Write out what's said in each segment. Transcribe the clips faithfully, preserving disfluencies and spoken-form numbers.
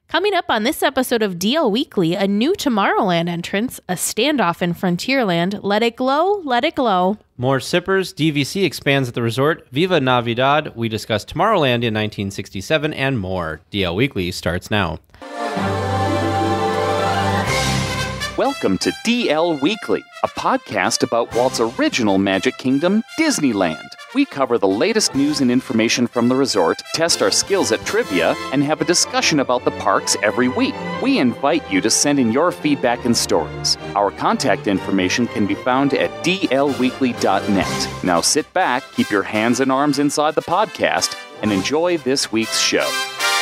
Coming up on this episode of D L Weekly, a new Tomorrowland entrance, a standoff in Frontierland, let it glow, let it glow. More sippers, D V C expands at the resort, Viva Navidad, we discuss Tomorrowland in nineteen sixty-seven, and more. D L Weekly starts now. Welcome to D L Weekly, a podcast about Walt's original Magic Kingdom, Disneyland. We cover the latest news and information from the resort, test our skills at trivia, and have a discussion about the parks every week. We invite you to send in your feedback and stories. Our contact information can be found at D L weekly dot net. Now sit back, keep your hands and arms inside the podcast, and enjoy this week's show.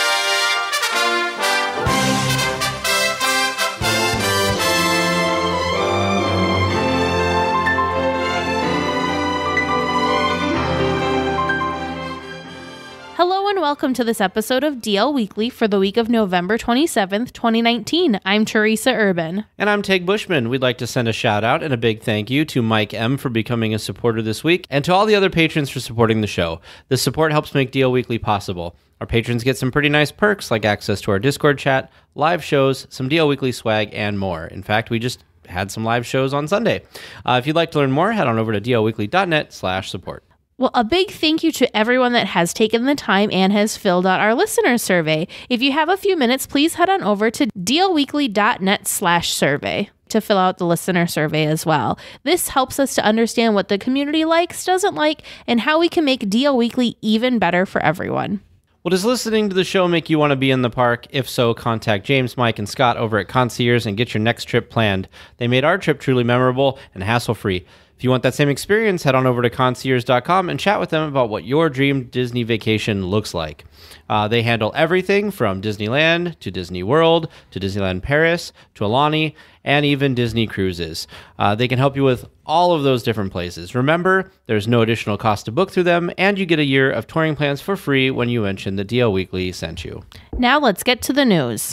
Hello and welcome to this episode of D L Weekly for the week of November twenty-seventh, twenty nineteen. I'm Teresa Urban. And I'm Tig Bushman. We'd like to send a shout out and a big thank you to Mike M. for becoming a supporter this week, and to all the other patrons for supporting the show. This support helps make D L Weekly possible. Our patrons get some pretty nice perks like access to our Discord chat, live shows, some D L Weekly swag, and more. In fact, we just had some live shows on Sunday. Uh, if you'd like to learn more, head on over to D L weekly dot net slash support. Well, a big thank you to everyone that has taken the time and has filled out our listener survey. If you have a few minutes, please head on over to D L weekly dot net slash survey to fill out the listener survey as well. This helps us to understand what the community likes, doesn't like, and how we can make D L Weekly even better for everyone. Well, does listening to the show make you want to be in the park? If so, contact James, Mike, and Scott over at ConciEARS and get your next trip planned. They made our trip truly memorable and hassle-free. If you want that same experience, head on over to concierge dot com and chat with them about what your dream Disney vacation looks like. Uh, they handle everything from Disneyland to Disney World to Disneyland Paris to Alani and even Disney Cruises. Uh, they can help you with all of those different places. Remember, there's no additional cost to book through them, and you get a year of touring plans for free when you mention the D L Weekly sent you. Now let's get to the news.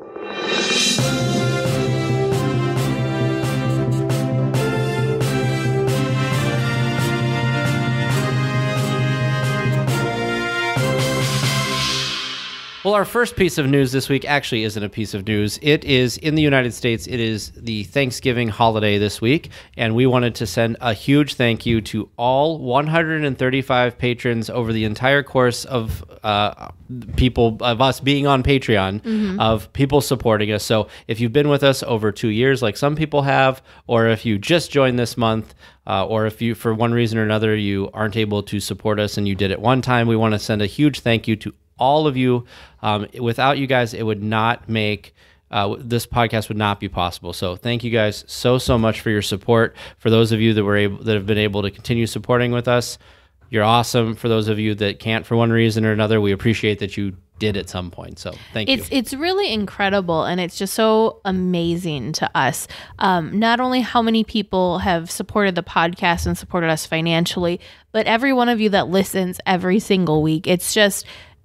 Well, our first piece of news this week actually isn't a piece of news. It is in the United States. It is the Thanksgiving holiday this week, and we wanted to send a huge thank you to all one hundred thirty-five patrons over the entire course of uh, people, of us being on Patreon, mm-hmm. of people supporting us. So if you've been with us over two years, like some people have, or if you just joined this month, Uh, or if you, for one reason or another, you aren't able to support us and you did it one time, we want to send a huge thank you to all of you. Um, without you guys, it would not make, uh, this podcast would not be possible. So thank you guys so, so much for your support. For those of you that were able, that have been able to continue supporting with us, you're awesome. For those of you that can't for one reason or another, we appreciate that you did at some point. So thank it's, you. It's really incredible, and it's just so amazing to us. Um, not only how many people have supported the podcast and supported us financially, but every one of you that listens every single week. It's just,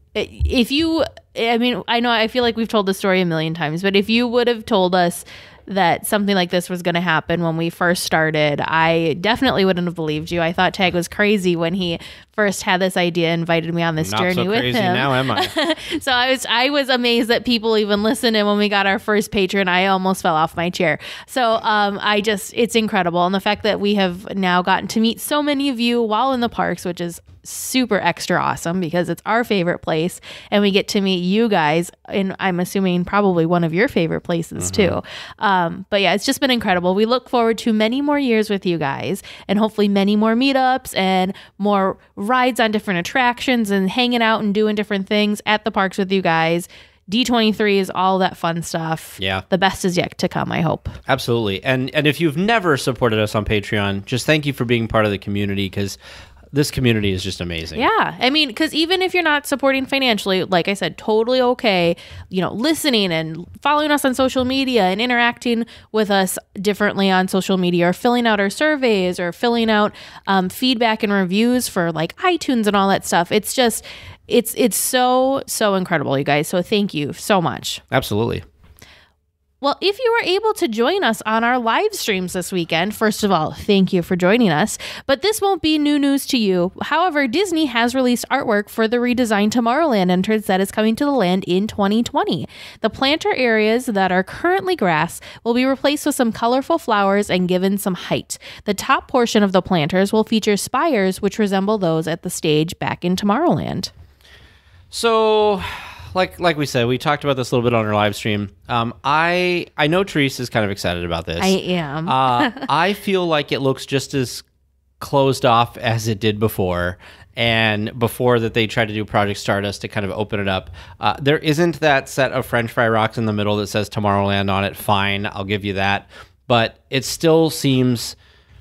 if you, I mean, I know, I feel like we've told the story a million times, but if you would have told us that something like this was going to happen when we first started, I definitely wouldn't have believed you. I thought Tag was crazy when he first had this idea, invited me on this Not journey so with crazy him. Now am I? So I was I was amazed that people even listened, and when we got our first patron, I almost fell off my chair. So um, I just, it's incredible. And the fact that we have now gotten to meet so many of you while in the parks, which is super extra awesome because it's our favorite place, and we get to meet you guys, and I'm assuming probably one of your favorite places mm-hmm. too. Um, but yeah, it's just been incredible. We look forward to many more years with you guys, and hopefully many more meetups and more rides on different attractions and hanging out and doing different things at the parks with you guys. D twenty-three is all that fun stuff. Yeah. The best is yet to come, I hope. Absolutely. And and if you've never supported us on Patreon, just thank you for being part of the community, because this community is just amazing. Yeah. I mean, because even if you're not supporting financially, like I said, totally okay, you know, listening and following us on social media and interacting with us differently on social media, or filling out our surveys, or filling out um, feedback and reviews for like iTunes and all that stuff. It's just, it's, it's so, so incredible, you guys. So thank you so much. Absolutely. Well, if you were able to join us on our live streams this weekend, first of all, thank you for joining us. But this won't be new news to you. However, Disney has released artwork for the redesigned Tomorrowland entrance that is coming to the land in twenty twenty. The planter areas that are currently grass will be replaced with some colorful flowers and given some height. The top portion of the planters will feature spires which resemble those at the stage back in Tomorrowland. So... Like like we said, we talked about this a little bit on our live stream. Um, I I know Therese is kind of excited about this. I am. uh, I feel like it looks just as closed off as it did before. And before that they tried to do Project Stardust to kind of open it up. Uh, there isn't that set of French fry rocks in the middle that says Tomorrowland on it. Fine, I'll give you that. But it still seems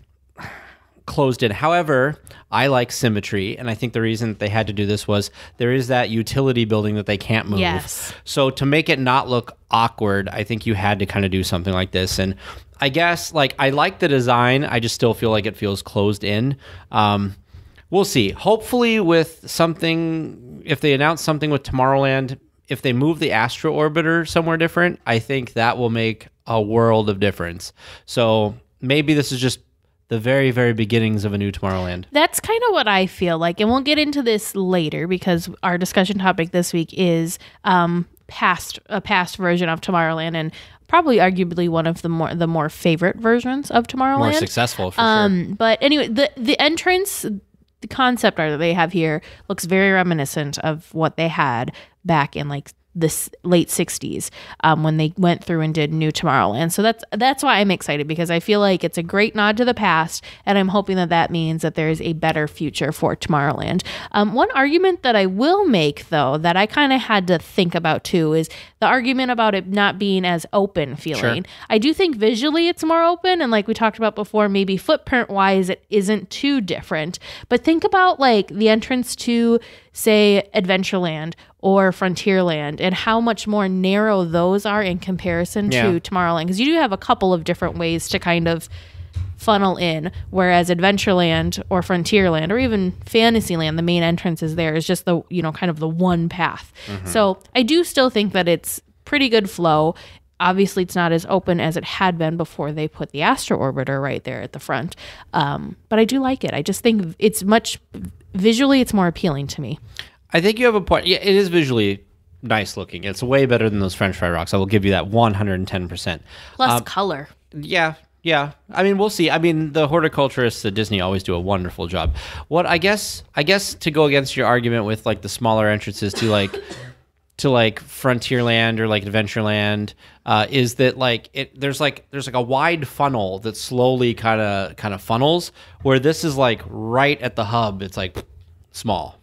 closed in. However, I like symmetry, and I think the reason that they had to do this was there is that utility building that they can't move. Yes. So to make it not look awkward, I think you had to kind of do something like this. And I guess, like, I like the design. I just still feel like it feels closed in. Um, we'll see. Hopefully with something, if they announce something with Tomorrowland, if they move the Astro Orbiter somewhere different, I think that will make a world of difference. So maybe this is just the very, very beginnings of a new Tomorrowland. That's kind of what I feel like. And we'll get into this later because our discussion topic this week is um, past a past version of Tomorrowland and probably arguably one of the more the more favorite versions of Tomorrowland. More successful, for um, sure. But anyway, the, the entrance, the concept art that they have here looks very reminiscent of what they had back in like the late sixties um, when they went through and did New Tomorrowland. So that's that's why I'm excited because I feel like it's a great nod to the past and I'm hoping that that means that there is a better future for Tomorrowland. Um, one argument that I will make though that I kind of had to think about too is the argument about it not being as open feeling. Sure. I do think visually it's more open and like we talked about before, maybe footprint wise it isn't too different. But think about like the entrance to say Adventureland or Frontierland and how much more narrow those are in comparison yeah. to Tomorrowland. Because you do have a couple of different ways to kind of funnel in, whereas Adventureland or Frontierland or even Fantasyland, the main entrance is there is just the, you know, kind of the one path. Mm-hmm. So I do still think that it's pretty good flow. Obviously, it's not as open as it had been before they put the Astro Orbiter right there at the front. Um, but I do like it. I just think it's much... Visually, it's more appealing to me. I think you have a point. Yeah, it is visually nice looking. It's way better than those French fry rocks. I will give you that one hundred ten percent. Plus um, color. Yeah, yeah. I mean, we'll see. I mean, the horticulturists at Disney always do a wonderful job. What I guess, I guess to go against your argument with like the smaller entrances to like to like Frontierland or like Adventureland uh, is that like it there's like there's like a wide funnel that slowly kind of kind of funnels where this is like right at the hub. It's like small.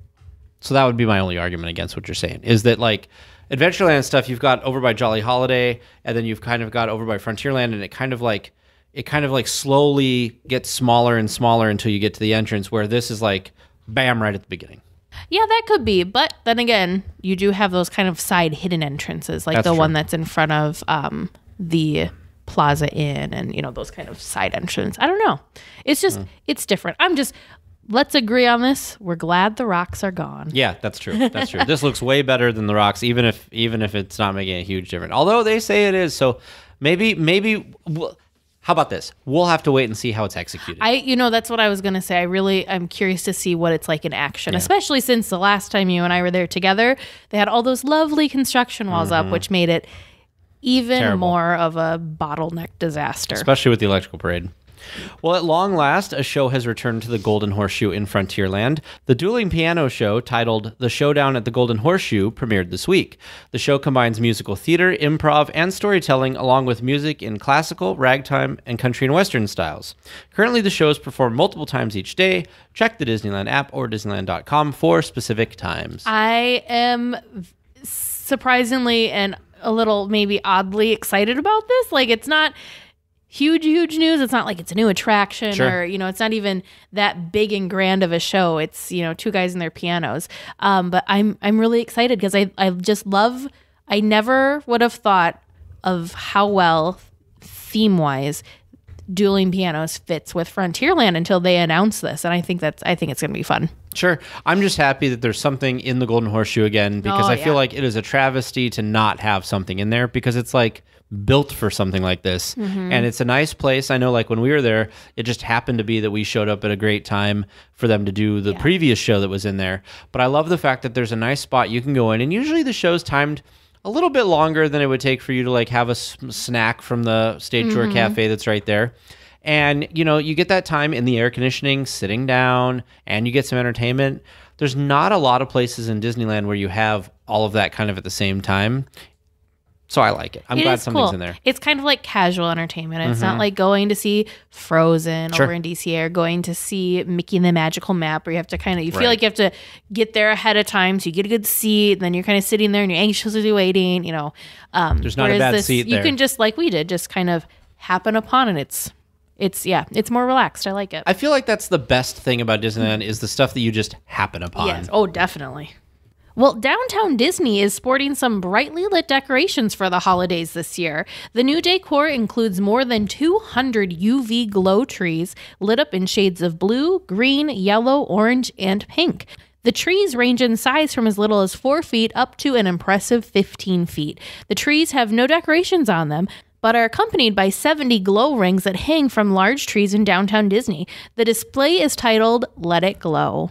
So that would be my only argument against what you're saying is that like Adventureland stuff you've got over by Jolly Holiday and then you've kind of got over by Frontierland and it kind of like it kind of like slowly gets smaller and smaller until you get to the entrance where this is like bam right at the beginning. Yeah, that could be. But then again, you do have those kind of side hidden entrances, like that's the true. One that's in front of um, the Plaza Inn and, you know, those kind of side entrances. I don't know. It's just, mm. it's different. I'm just, let's agree on this. We're glad the rocks are gone. Yeah, that's true. That's true. This looks way better than the rocks, even if even if it's not making a huge difference. Although they say it is. So maybe, maybe... We'll, how about this? We'll have to wait and see how it's executed. I, you know, that's what I was going to say. I really, I'm curious to see what it's like in action, yeah. especially since the last time you and I were there together, they had all those lovely construction walls mm-hmm. up, which made it even Terrible. More of a bottleneck disaster. Especially with the electrical parade. Well, at long last, a show has returned to the Golden Horseshoe in Frontierland. The dueling piano show, titled The Showdown at the Golden Horseshoe, premiered this week. The show combines musical theater, improv, and storytelling, along with music in classical, ragtime, and country and western styles. Currently, the show is performed multiple times each day. Check the Disneyland app or Disneyland dot com for specific times. I am surprisingly and a little maybe oddly excited about this. Like, it's not... huge, huge news. It's not like it's a new attraction sure. or, you know, it's not even that big and grand of a show. It's, you know, two guys and their pianos. Um, but I'm I'm really excited because I, I just love, I never would have thought of how well theme-wise dueling pianos fits with Frontierland until they announce this. And I think that's, I think it's going to be fun. Sure. I'm just happy that there's something in the Golden Horseshoe again, because Oh, I yeah. feel like it is a travesty to not have something in there, because it's like built for something like this. Mm-hmm. And it's a nice place. I know, like when we were there, it just happened to be that we showed up at a great time for them to do the Yeah. previous show that was in there. But I love the fact that there's a nice spot you can go in, and usually the show's timed a little bit longer than it would take for you to like have a s- snack from the stage tour Mm-hmm. cafe that's right there. And, you know, you get that time in the air conditioning, sitting down, and you get some entertainment. There's not a lot of places in Disneyland where you have all of that kind of at the same time. So I like it. I'm It glad is something's cool. in there. It's kind of like casual entertainment. It's not like going to see Frozen Sure. over in D C A or going to see Mickey and the Magical Map, where you have to kind of, you feel Right. like you have to get there ahead of time so you get a good seat, and then you're kind of sitting there and you're anxiously waiting, you know. Um, There's not a whereas bad this, seat You there. can just, like we did, just kind of happen upon it. It's, it's, yeah, it's more relaxed. I like it. I feel like that's the best thing about Disneyland is the stuff that you just happen upon. Yes. Oh, definitely. Well, Downtown Disney is sporting some brightly lit decorations for the holidays this year. The new decor includes more than two hundred U V glow trees lit up in shades of blue, green, yellow, orange, and pink. The trees range in size from as little as four feet up to an impressive fifteen feet. The trees have no decorations on them, but are accompanied by seventy glow rings that hang from large trees in Downtown Disney. The display is titled Let It Glow.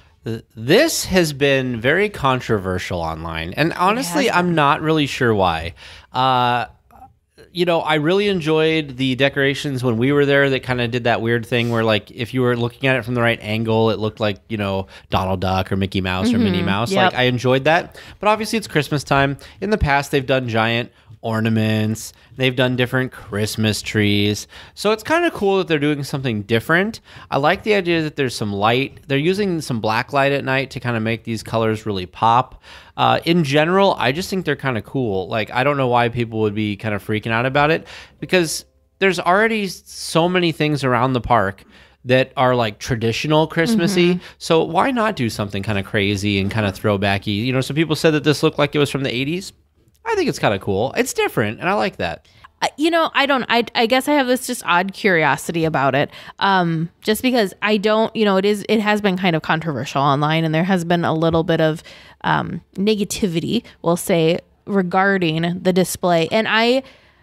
This has been very controversial online, and honestly, I'm not really sure why. Uh, you know, I really enjoyed the decorations when we were there that kind of did that weird thing where, like, if you were looking at it from the right angle, it looked like, you know, Donald Duck or Mickey Mouse or Minnie Mouse. Yep. Like, I enjoyed that. But obviously, it's Christmas time. In the past, they've done giant ornaments. They've done different Christmas trees. So it's kind of cool that they're doing something different. I like the idea that there's some light. They're using some black light at night to kind of make these colors really pop. Uh, in general, I just think they're kind of cool. Like, I don't know why people would be kind of freaking out about it, because there's already so many things around the park that are like traditional Christmassy. So why not do something kind of crazy and kind of throwbacky? You know, some people said that this looked like it was from the eighties. I think it's kind of cool. It's different, and I like that. Uh, You know, I don't, I, I guess I have this just odd curiosity about it. Um, just because I don't, you know, it is, it has been kind of controversial online, and there has been a little bit of um, negativity, we'll say, regarding the display. And I,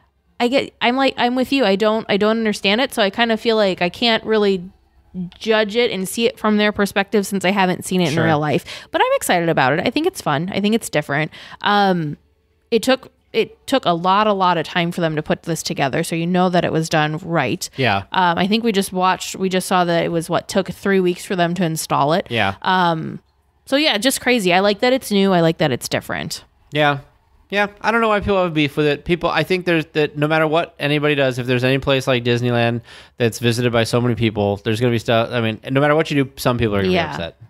I get, I'm like, I'm with you. I don't, I don't understand it. So I kind of feel like I can't really judge it and see it from their perspective since I haven't seen it Sure. in real life. But I'm excited about it. I think it's fun. I think it's different. Um, it took it took a lot, a lot of time for them to put this together, so you know that it was done right. Yeah. Um, I think we just watched, we just saw that it was what took three weeks for them to install it. Yeah. Um, so yeah, just crazy. I like that it's new. I like that it's different. Yeah. Yeah. I don't know why people have beef with it. People, I think there's that no matter what anybody does, if there's any place like Disneyland that's visited by so many people, there's going to be stuff. I mean, no matter what you do, some people are going to Yeah. be upset.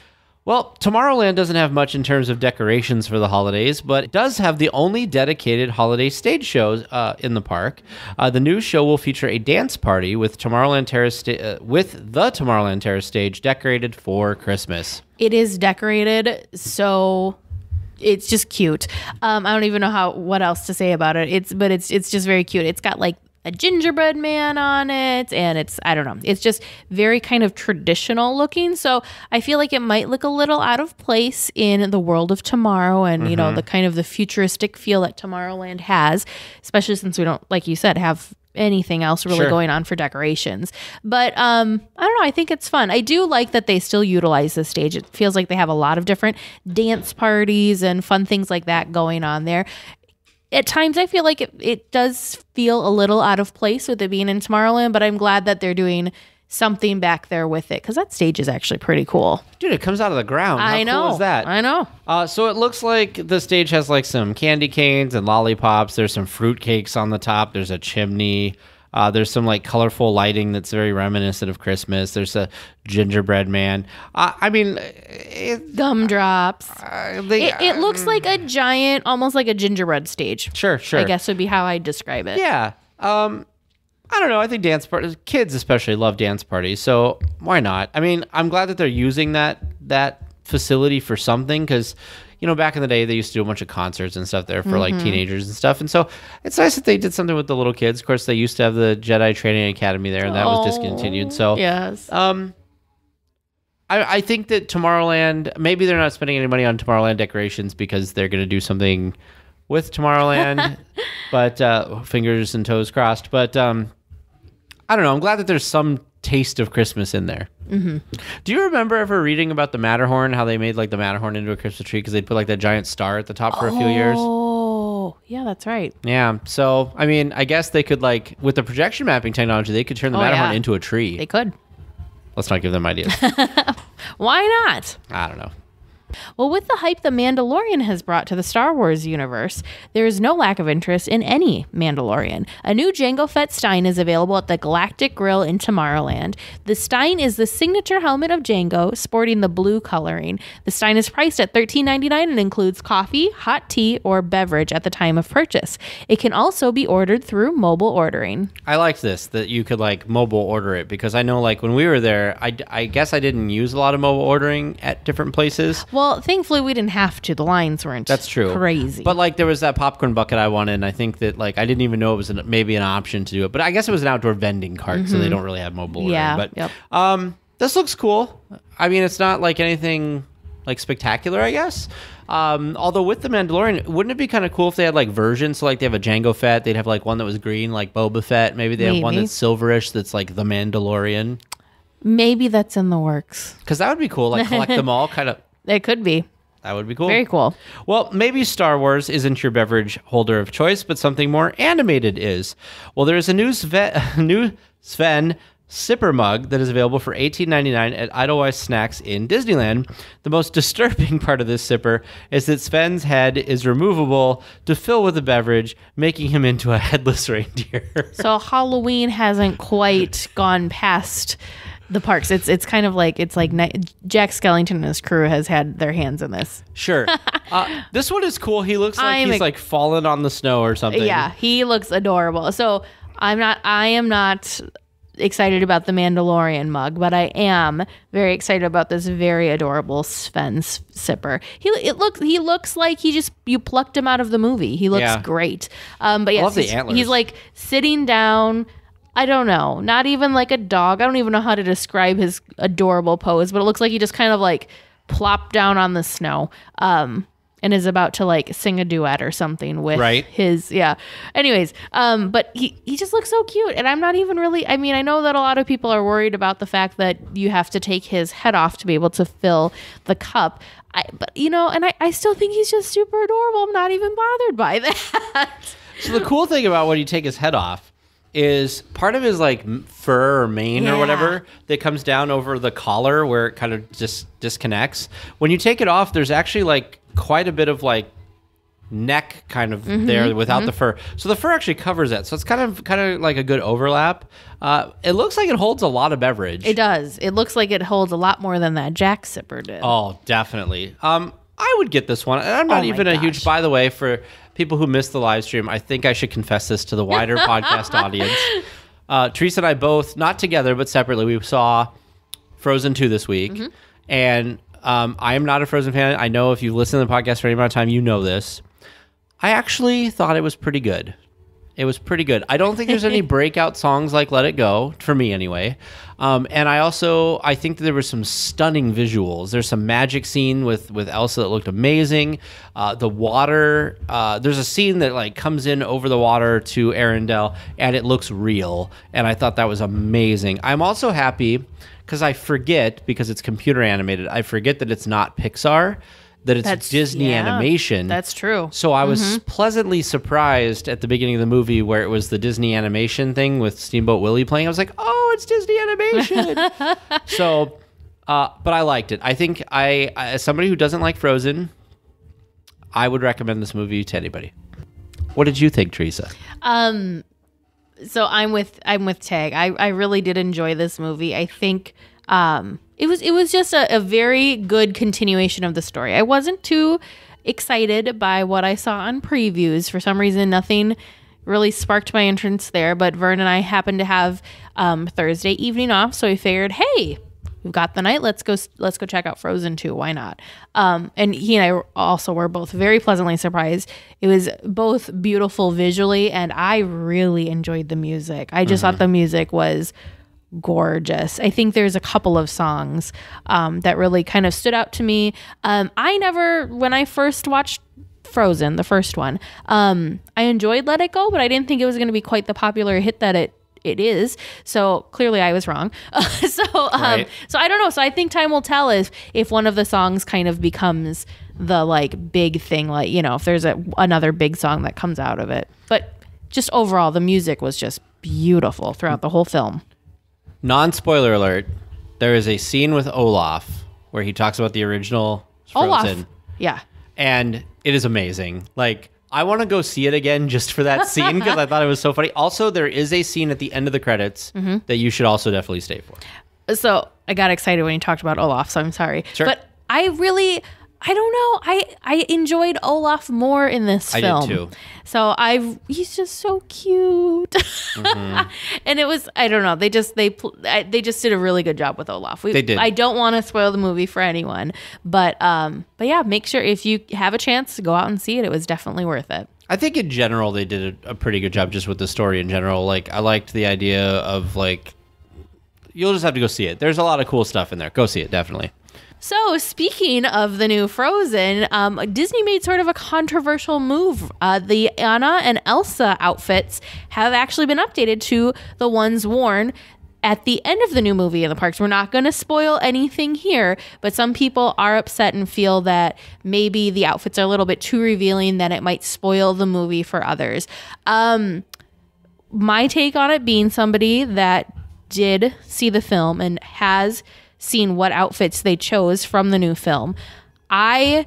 Well, Tomorrowland doesn't have much in terms of decorations for the holidays, but it does have the only dedicated holiday stage shows uh, in the park. Uh, the new show will feature a dance party with Tomorrowland Terrace sta- uh, with the Tomorrowland Terrace stage decorated for Christmas. It is decorated so it's just cute. Um, I don't even know how what else to say about it. It's but it's it's just very cute. It's got like a gingerbread man on it, and it's I don't know. It's just very kind of traditional looking. So I feel like it might look a little out of place in the world of tomorrow, and mm-hmm. you know the kind of the futuristic feel that Tomorrowland has, especially since we don't, like you said, have anything else really Sure. going on for decorations. But um I don't know, I think it's fun. I do like that they still utilize this stage. It feels like they have a lot of different dance parties and fun things like that going on there. At times I feel like it, it does feel a little out of place with it being in Tomorrowland, but I'm glad that they're doing something back there with it, because that stage is actually pretty cool. Dude, it comes out of the ground. How I know. cool is that? I know. Uh, so it looks like the stage has like some candy canes and lollipops. There's some fruit cakes on the top. There's a chimney. Uh, there's some like colorful lighting that's very reminiscent of Christmas. There's a gingerbread man. Uh, I mean, it, Gumdrops. uh, they, It, it looks like a giant, almost like a gingerbread stage. Sure, sure. I guess would be how I'd describe it. Yeah. Um, I don't know. I think dance parties, kids especially love dance parties. So why not? I mean, I'm glad that they're using that that facility for something, because you know, back in the day, they used to do a bunch of concerts and stuff there for mm-hmm. like teenagers and stuff. And so it's nice that they did something with the little kids. Of course, they used to have the Jedi Training Academy there, and that oh, was discontinued. So yes. Um, I, I think that Tomorrowland, maybe they're not spending any money on Tomorrowland decorations because they're going to do something with Tomorrowland, but uh, fingers and toes crossed. But um, I don't know. I'm glad that there's some taste of Christmas in there. Mm-hmm. Do you remember ever reading about the Matterhorn, how they made like the Matterhorn into a Christmas tree because they'd put like that giant star at the top for oh, a few years? Oh, yeah, that's right. Yeah. So, I mean, I guess they could like, with the projection mapping technology, they could turn the oh, Matterhorn yeah. into a tree. They could. Let's not give them ideas. Why not? I don't know. Well, with the hype The Mandalorian has brought to the Star Wars universe, there is no lack of interest in any Mandalorian. A new Jango Fett Stein is available at the Galactic Grill in Tomorrowland. The Stein is the signature helmet of Jango, sporting the blue coloring. The Stein is priced at thirteen ninety-nine and includes coffee, hot tea, or beverage at the time of purchase. It can also be ordered through mobile ordering. I like this, that you could like mobile order it, because I know like when we were there, I, I guess I didn't use a lot of mobile ordering at different places. Well, thankfully we didn't have to. The lines weren't That's true. crazy. But like there was that popcorn bucket I wanted, and I think that like I didn't even know it was an, maybe an option to do it. But I guess it was an outdoor vending cart, mm-hmm. so they don't really have mobile ordering. Yeah, but yep. um, this looks cool. I mean, it's not like anything like spectacular, I guess. Um, although with the Mandalorian, wouldn't it be kind of cool if they had like versions? So like they have a Jango Fett, they'd have like one that was green, like Boba Fett. Maybe they Maybe. have one that's silverish, that's like the Mandalorian. Maybe that's in the works. Because that would be cool. Like collect them all, kind of. It could be. That would be cool. Very cool. Well, maybe Star Wars isn't your beverage holder of choice, but something more animated is. Well, there is a new, Sve- new Sven sipper mug that is available for eighteen ninety-nine at Idlewild Snacks in Disneyland. The most disturbing part of this sipper is that Sven's head is removable to fill with a beverage, making him into a headless reindeer. So Halloween hasn't quite gone past the parks. It's it's kind of like it's like Jack Skellington and his crew has had their hands in this. Sure. Uh, this one is cool. He looks like I'm he's a, like fallen on the snow or something. Yeah, he looks adorable. So I'm not. I am not excited about the Mandalorian mug, but I am very excited about this very adorable Sven sipper. He it looks he looks like he just you plucked him out of the movie. He looks yeah. great. Um, but yes, I love the he's, antlers. he's like sitting down. I don't know, not even like a dog. I don't even know how to describe his adorable pose, but it looks like he just kind of like plopped down on the snow um, and is about to like sing a duet or something with right. his, yeah. Anyways, um, but he, he just looks so cute. And I'm not even really, I mean, I know that a lot of people are worried about the fact that you have to take his head off to be able to fill the cup. I, but, you know, and I, I still think he's just super adorable. I'm not even bothered by that. So the cool thing about when you take his head off is part of his like fur or mane yeah. or whatever that comes down over the collar where it kind of just disconnects. When you take it off, there's actually like quite a bit of like neck kind of mm-hmm, there without mm-hmm. the fur. So the fur actually covers it. So it's kind of kind of like a good overlap. Uh, it looks like it holds a lot of beverage. It does. It looks like it holds a lot more than that Jack sipper did. Oh, definitely. Um, I would get this one. And I'm not oh even a gosh. huge, by the way, for people who missed the live stream, I think I should confess this to the wider podcast audience. Uh, Teresa and I both, not together, but separately, we saw Frozen two this week. Mm-hmm. And um, I am not a Frozen fan. I know if you've listened to the podcast for any amount of time, you know this. I actually thought it was pretty good. It was pretty good. I don't think there's any breakout songs like Let It Go, for me anyway. Um, and I also, I think that there were some stunning visuals. There's some magic scene with, with Elsa that looked amazing. Uh, the water, uh, there's a scene that like comes in over the water to Arendelle, and it looks real. And I thought that was amazing. I'm also happy because I forget, because it's computer animated, I forget that it's not Pixar, that it's that's, Disney yeah, animation. That's true. So I was mm-hmm. pleasantly surprised at the beginning of the movie where it was the Disney animation thing with Steamboat Willie playing. I was like, oh, it's Disney animation. so, uh, but I liked it. I think I, I, as somebody who doesn't like Frozen, I would recommend this movie to anybody. What did you think, Teresa? Um, so I'm with I'm with Tag. I, I really did enjoy this movie. I think um, it was it was just a, a very good continuation of the story. I wasn't too excited by what I saw on previews. For some reason, nothing really sparked my interest there. But Vern and I happened to have um, Thursday evening off, so we figured, hey, we've got the night. Let's go. Let's go check out Frozen two. Why not? Um, and he and I also were both very pleasantly surprised. It was both beautiful visually, and I really enjoyed the music. I just mm-hmm. thought the music was gorgeous. I think there's a couple of songs um, that really kind of stood out to me. Um, I never, when I first watched Frozen, the first one, um, I enjoyed Let It Go, but I didn't think it was going to be quite the popular hit that it it is. So clearly I was wrong. so um, right. so I don't know. So I think time will tell if if one of the songs kind of becomes the like big thing, like, you know, if there's a another big song that comes out of it. But just overall, the music was just beautiful throughout the whole film. Non-spoiler alert, there is a scene with Olaf where he talks about the original Frozen. Olaf. Yeah. And it is amazing. Like, I want to go see it again just for that scene because I thought it was so funny. Also, there is a scene at the end of the credits mm-hmm. that you should also definitely stay for. So I got excited when you talked about Olaf, so I'm sorry. Sure. But I really... I don't know. I, I enjoyed Olaf more in this I film. did too. So I've he's just so cute, mm-hmm. and it was I don't know. They just they they just did a really good job with Olaf. We, they did. I don't want to spoil the movie for anyone, but um, but yeah, make sure if you have a chance to go out and see it. It was definitely worth it. I think in general they did a, a pretty good job just with the story in general. Like I liked the idea of like you'll just have to go see it. There's a lot of cool stuff in there. Go see it, definitely. So, speaking of the new Frozen, um, Disney made sort of a controversial move. Uh, the Anna and Elsa outfits have actually been updated to the ones worn at the end of the new movie in the parks. We're not going to spoil anything here, but some people are upset and feel that maybe the outfits are a little bit too revealing, that it might spoil the movie for others. Um, my take on it, being somebody that did see the film and has seen what outfits they chose from the new film, I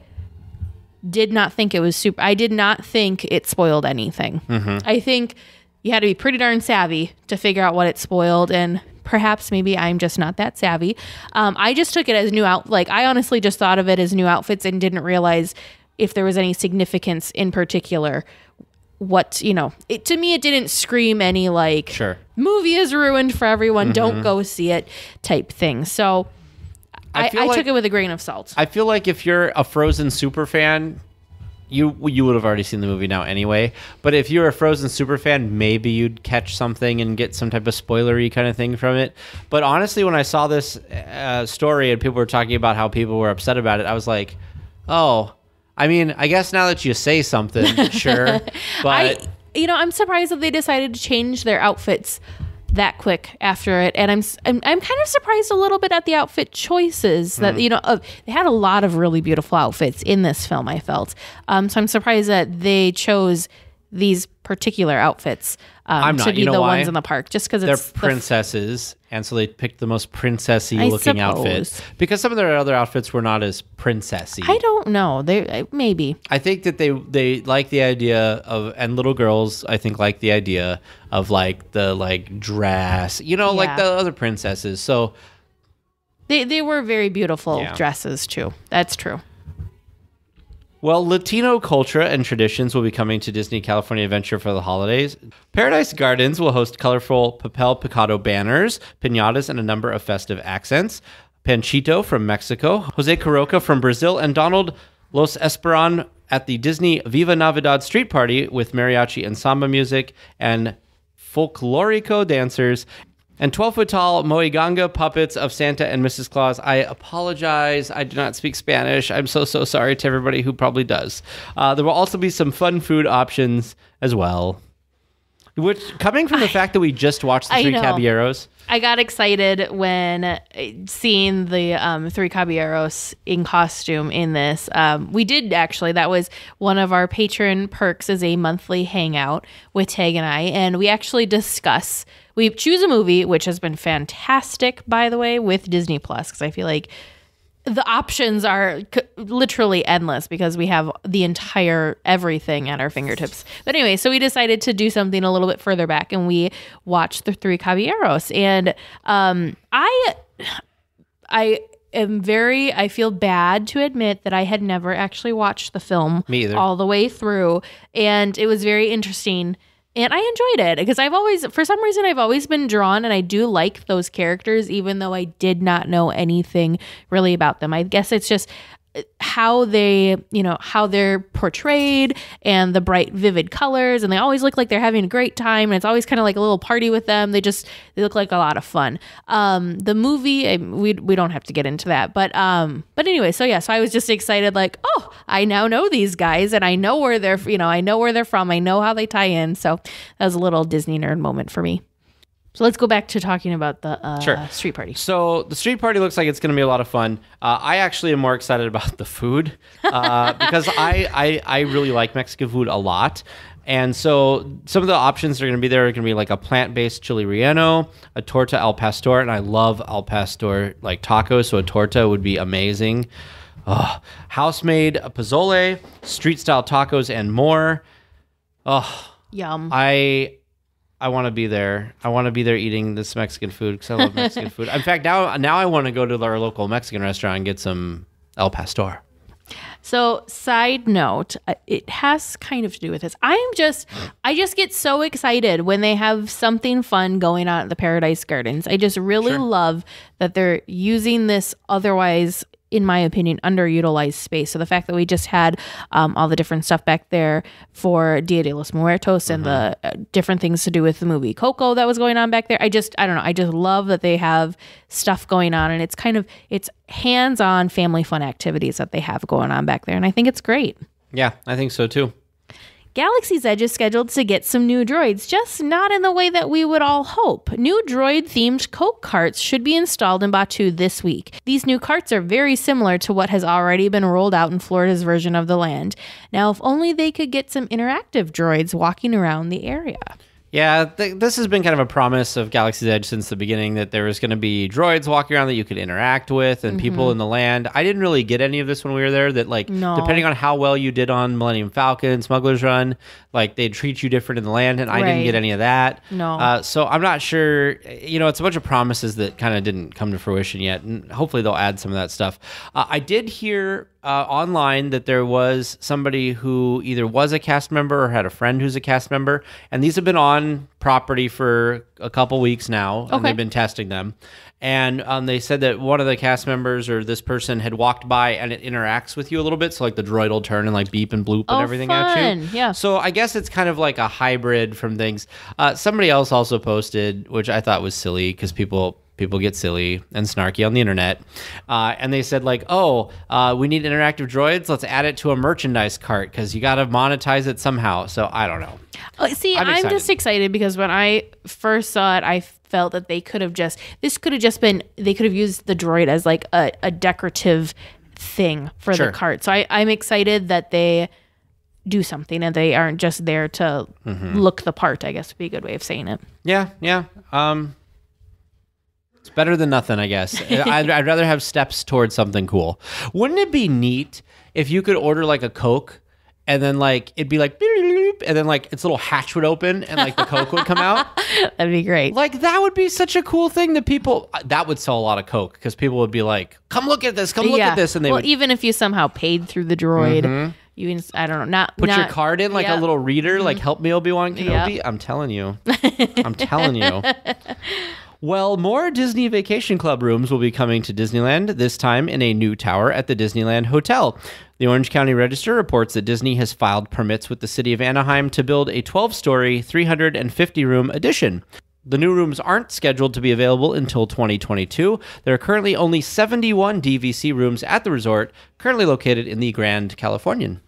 did not think it was super. I did not think it spoiled anything. Mm-hmm. I think you had to be pretty darn savvy to figure out what it spoiled, and perhaps maybe I'm just not that savvy. Um, I just took it as new out. Like I honestly just thought of it as new outfits and didn't realize if there was any significance in particular. What, you know, it, to me, it didn't scream any like sure. movie is ruined for everyone. Mm-hmm. Don't go see it type thing. So I, I, I like, took it with a grain of salt. I feel like if you're a Frozen super fan, you you would have already seen the movie now anyway. But if you're a Frozen super fan, maybe you'd catch something and get some type of spoilery kind of thing from it. But honestly, when I saw this uh, story and people were talking about how people were upset about it, I was like, oh, I mean, I guess now that you say something, sure. But I, you know, I'm surprised that they decided to change their outfits that quick after it, and I'm I'm, I'm kind of surprised a little bit at the outfit choices. That mm. you know, uh, they had a lot of really beautiful outfits in this film. I felt, um, so I'm surprised that they chose these particular outfits um, I'm not. to be you know the why? ones in the park, just because they're it's princesses, the f- and so they picked the most princessy I looking suppose. outfits because some of their other outfits were not as princessy. I don't know. They maybe. I think that they they like the idea of, and little girls I think like the idea of like the like dress, you know, yeah. like the other princesses. So they they were very beautiful yeah. dresses too. That's true. Well, Latino culture and traditions will be coming to Disney California Adventure for the holidays. Paradise Gardens will host colorful papel picado banners, piñatas, and a number of festive accents. Panchito from Mexico, Jose Carroca from Brazil, and Donald Los Esperon at the Disney Viva Navidad street party with mariachi and samba music and folklorico dancers. And twelve-foot-tall Moiganga puppets of Santa and Missus Claus. I apologize. I do not speak Spanish. I'm so, so sorry to everybody who probably does. Uh, there will also be some fun food options as well. Which, coming from the I, fact that we just watched The Three Caballeros. I got excited when seeing the um, Three Caballeros in costume in this. Um, we did actually. That was one of our patron perks, is a monthly hangout with Tag and I. And we actually discuss... We choose a movie, which has been fantastic, by the way, with Disney Plus, because I feel like the options are c- literally endless because we have the entire everything at our fingertips. But anyway, so we decided to do something a little bit further back, and we watched The Three Caballeros. And um, I, I am very, I feel bad to admit that I had never actually watched the film Me either. all the way through, and it was very interesting And I enjoyed it because I've always, for some reason, I've always been drawn and I do like those characters, even though I did not know anything really about them. I guess it's just how they, you know, how they're portrayed and the bright, vivid colors. And they always look like they're having a great time. And it's always kind of like a little party with them. They just, they look like a lot of fun. Um, the movie, we we don't have to get into that. But, um, but anyway, so yeah, so I was just excited, like, oh, I now know these guys and I know where they're, you know, I know where they're from. I know how they tie in. So that was a little Disney nerd moment for me. So let's go back to talking about the uh, sure. street party. So the street party looks like it's going to be a lot of fun. Uh, I actually am more excited about the food uh, because I, I I really like Mexican food a lot. And so some of the options that are going to be there are going to be like a plant-based chili relleno, a torta al pastor, and I love al pastor like tacos, so a torta would be amazing. Oh, house-made pozole, street-style tacos, and more. Oh, yum! I. I want to be there. I want to be there eating this Mexican food because I love Mexican food. In fact, now now I want to go to our local Mexican restaurant and get some El Pastor. So, side note, it has kind of to do with this. I'm just, I just get so excited when they have something fun going on at the Paradise Gardens. I just really Sure. love that they're using this otherwise, in my opinion, underutilized space. So the fact that we just had um, all the different stuff back there for Dia de los Muertos and Mm-hmm. the uh, different things to do with the movie Coco that was going on back there. I just, I don't know. I just love that they have stuff going on, and it's kind of, it's hands-on family fun activities that they have going on back there. And I think it's great. Yeah, I think so too. Galaxy's Edge is scheduled to get some new droids, just not in the way that we would all hope. New droid-themed Coke carts should be installed in Batuu this week. These new carts are very similar to what has already been rolled out in Florida's version of the land. Now, if only they could get some interactive droids walking around the area. Yeah, th- this has been kind of a promise of Galaxy's Edge since the beginning, that there was going to be droids walking around that you could interact with and mm-hmm. people in the land. I didn't really get any of this when we were there, that like no. depending on how well you did on Millennium Falcon, Smuggler's Run, like they'd treat you different in the land, and I right. didn't get any of that. No. Uh, so I'm not sure, you know, it's a bunch of promises that kind of didn't come to fruition yet, and hopefully they'll add some of that stuff. Uh, I did hear Uh, online that there was somebody who either was a cast member or had a friend who's a cast member, and these have been on property for a couple weeks now, and okay. they've been testing them. And um, they said that one of the cast members or this person had walked by and it interacts with you a little bit, so like the droid will turn and like beep and bloop and oh, everything fun. at you. Yeah. So I guess it's kind of like a hybrid from things. Uh, somebody else also posted, which I thought was silly because people. People get silly and snarky on the internet. Uh, and they said like, oh, uh, we need interactive droids. Let's add it to a merchandise cart because you got to monetize it somehow. So I don't know. Uh, see, I'm, I'm just excited because when I first saw it, I felt that they could have just, this could have just been, they could have used the droid as like a, a decorative thing for Sure. the cart. So I, I'm excited that they do something and they aren't just there to mm-hmm. look the part, I guess would be a good way of saying it. Yeah, yeah. Um, It's better than nothing, I guess. I'd, I'd rather have steps towards something cool. Wouldn't it be neat if you could order like a Coke and then like it'd be like beep, and then like its little hatch would open and like the Coke would come out? That'd be great. Like that would be such a cool thing that people that would sell a lot of Coke because people would be like, "Come look at this! Come look yeah. at this!" And they well, would even if you somehow paid through the droid. Mm-hmm. You can, I don't know, not put not, your card in like yeah. a little reader, like "Help me, Obi-Wan Kenobi." Yep. I'm telling you, I'm telling you. Well, more Disney Vacation Club rooms will be coming to Disneyland, this time in a new tower at the Disneyland Hotel. The Orange County Register reports that Disney has filed permits with the city of Anaheim to build a twelve-story, three hundred fifty room addition. The new rooms aren't scheduled to be available until twenty twenty-two. There are currently only seventy-one D V C rooms at the resort, currently located in the Grand Californian.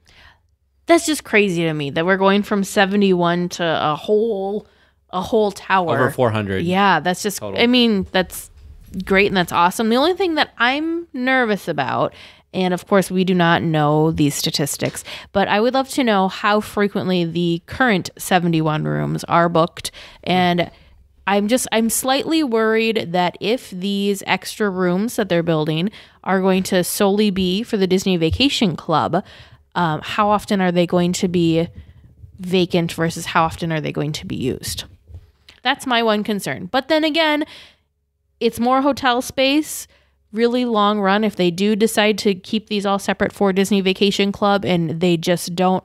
That's just crazy to me that we're going from seventy-one to a whole... a whole tower. Over four hundred. Yeah, that's just, total. I mean, that's great and that's awesome. The only thing that I'm nervous about, and of course we do not know these statistics, but I would love to know how frequently the current seventy-one rooms are booked. And I'm just, I'm slightly worried that if these extra rooms that they're building are going to solely be for the Disney Vacation Club, um, how often are they going to be vacant versus how often are they going to be used? That's my one concern. But then again, it's more hotel space, really long run. If they do decide to keep these all separate for Disney Vacation Club and they just don't,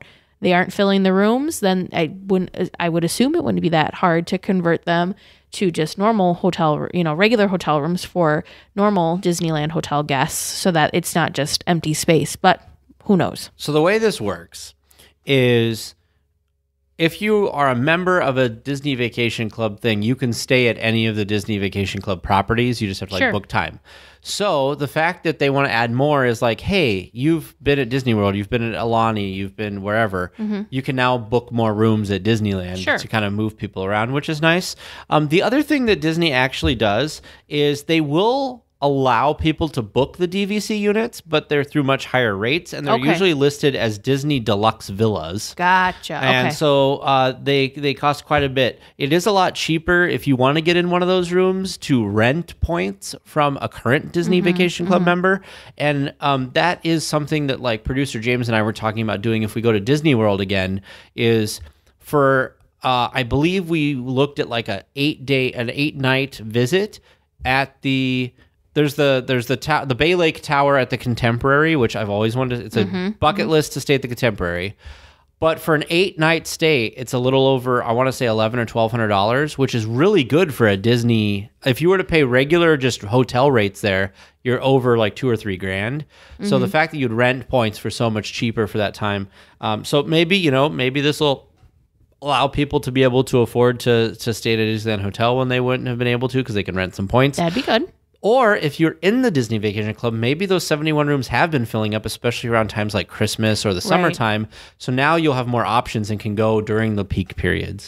they aren't filling the rooms, then I wouldn't, I would assume it wouldn't be that hard to convert them to just normal hotel, you know, regular hotel rooms for normal Disneyland hotel guests so that it's not just empty space, but who knows? So the way this works is if you are a member of a Disney Vacation Club thing, you can stay at any of the Disney Vacation Club properties. You just have to like Sure. book time. So the fact that they want to add more is like, hey, you've been at Disney World, you've been at Alani, you've been wherever. Mm-hmm. You can now book more rooms at Disneyland Sure. to kind of move people around, which is nice. Um, the other thing that Disney actually does is they will allow people to book the D V C units, but they're through much higher rates, and they're Okay. usually listed as Disney Deluxe Villas. Gotcha. And okay. so uh, they they cost quite a bit. It is a lot cheaper if you want to get in one of those rooms to rent points from a current Disney Mm-hmm, Vacation Club member, and um, that is something that like producer James and I were talking about doing if we go to Disney World again. Is for uh, I believe we looked at like a eight day an eight night visit at the. There's the there's the ta- the Bay Lake Tower at the Contemporary, which I've always wanted. It's a Mm-hmm, bucket list to stay at the Contemporary, but for an eight night stay, it's a little over. I want to say eleven or twelve hundred dollars, which is really good for a Disney. If you were to pay regular just hotel rates there, you're over like two or three grand. Mm-hmm. So the fact that you'd rent points for so much cheaper for that time, um, so maybe you know maybe this will allow people to be able to afford to to stay at a Disneyland hotel when they wouldn't have been able to because they can rent some points. That'd be good. Or if you're in the Disney Vacation Club, maybe those seventy-one rooms have been filling up, especially around times like Christmas or the summertime. So now you'll have more options and can go during the peak periods.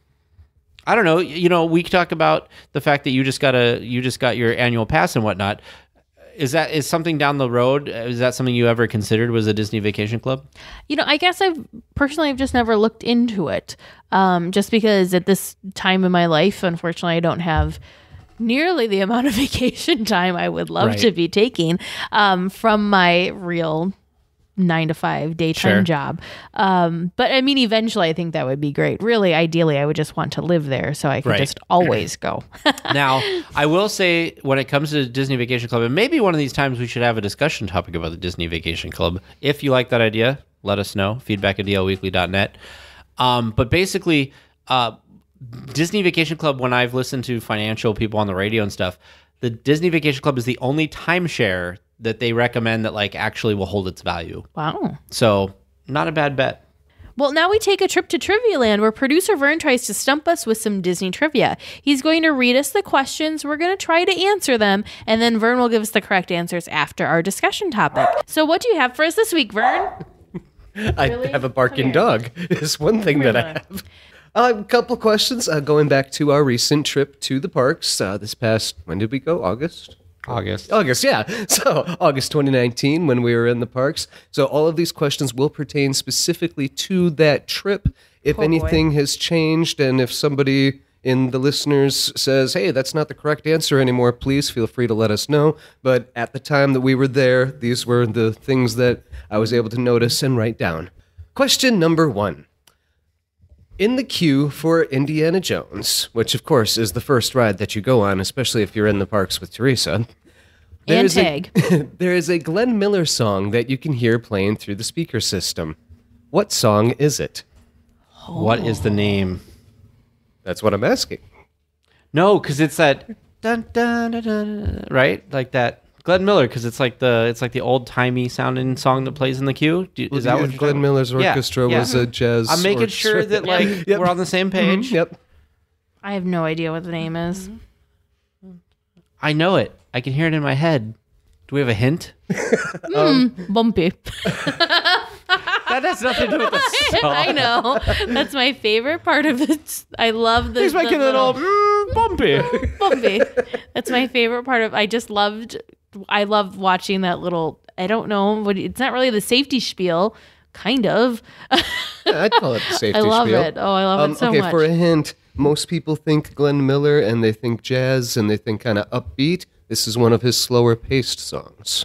I don't know. You know, we talk about the fact that you just got a you just got your annual pass and whatnot. Is that is something down the road? Is that something you ever considered was a Disney Vacation Club? You know, I guess I've personally I've just never looked into it. Um, just because at this time in my life, unfortunately, I don't have nearly the amount of vacation time I would love Right. to be taking um, from my real nine to five daytime Sure. job. Um, but I mean, eventually I think that would be great. Really, ideally, I would just want to live there so I could Right. just always go. Now, I will say when it comes to Disney Vacation Club, and maybe one of these times we should have a discussion topic about the Disney Vacation Club. If you like that idea, let us know. Feedback at D L weekly dot net. Um, but basically, uh, Disney Vacation Club, when I've listened to financial people on the radio and stuff, the Disney Vacation Club is the only timeshare that they recommend that like actually will hold its value. Wow. So not a bad bet. Well, now we take a trip to Trivia Land where producer Vern tries to stump us with some Disney trivia. He's going to read us the questions. We're going to try to answer them, and then Vern will give us the correct answers after our discussion topic. So what do you have for us this week, Vern? I Really? have a barking Come here. dog. Is one thing that I have. Uh, a couple of questions. Uh, going back to our recent trip to the parks uh, this past, when did we go? August? August. August, yeah. So August twenty nineteen when we were in the parks. So all of these questions will pertain specifically to that trip. If Oh, boy. anything has changed and if somebody in the listeners says, hey, that's not the correct answer anymore, please feel free to let us know. But at the time that we were there, these were the things that I was able to notice and write down. Question number one. In the queue for Indiana Jones, which of course is the first ride that you go on, especially if you're in the parks with Teresa. there And is a- tag. there is a Glenn Miller song that you can hear playing through the speaker system. What song is it? What is the name? That's what I'm asking. No, because it's that dun, dun, dun, dun, right, like that Glenn Miller. Because it's like the it's like the old timey sounding song that plays in the queue. Do, is that what you're Glenn talking Miller's about? Yeah, orchestra yeah. was a jazz? I'm making orchestra. sure that like Yep. we're on the same page. Mhm, Yep. I have no idea what the name is. I know it. I can hear it in my head. Do we have a hint? Bumpy. That has nothing to do with the song. I know. That's my favorite part of it. I love the, He's the making it little all mm, bumpy. Bumpy. That's my favorite part of. I just loved. I loved watching that little. I don't know what. It's not really the safety spiel. Kind of. Yeah, I'd call it the safety I love spiel. it. Oh, I love Um, it so okay, much. for a hint, most people think Glenn Miller and they think jazz and they think kind of upbeat. This is one of his slower paced songs.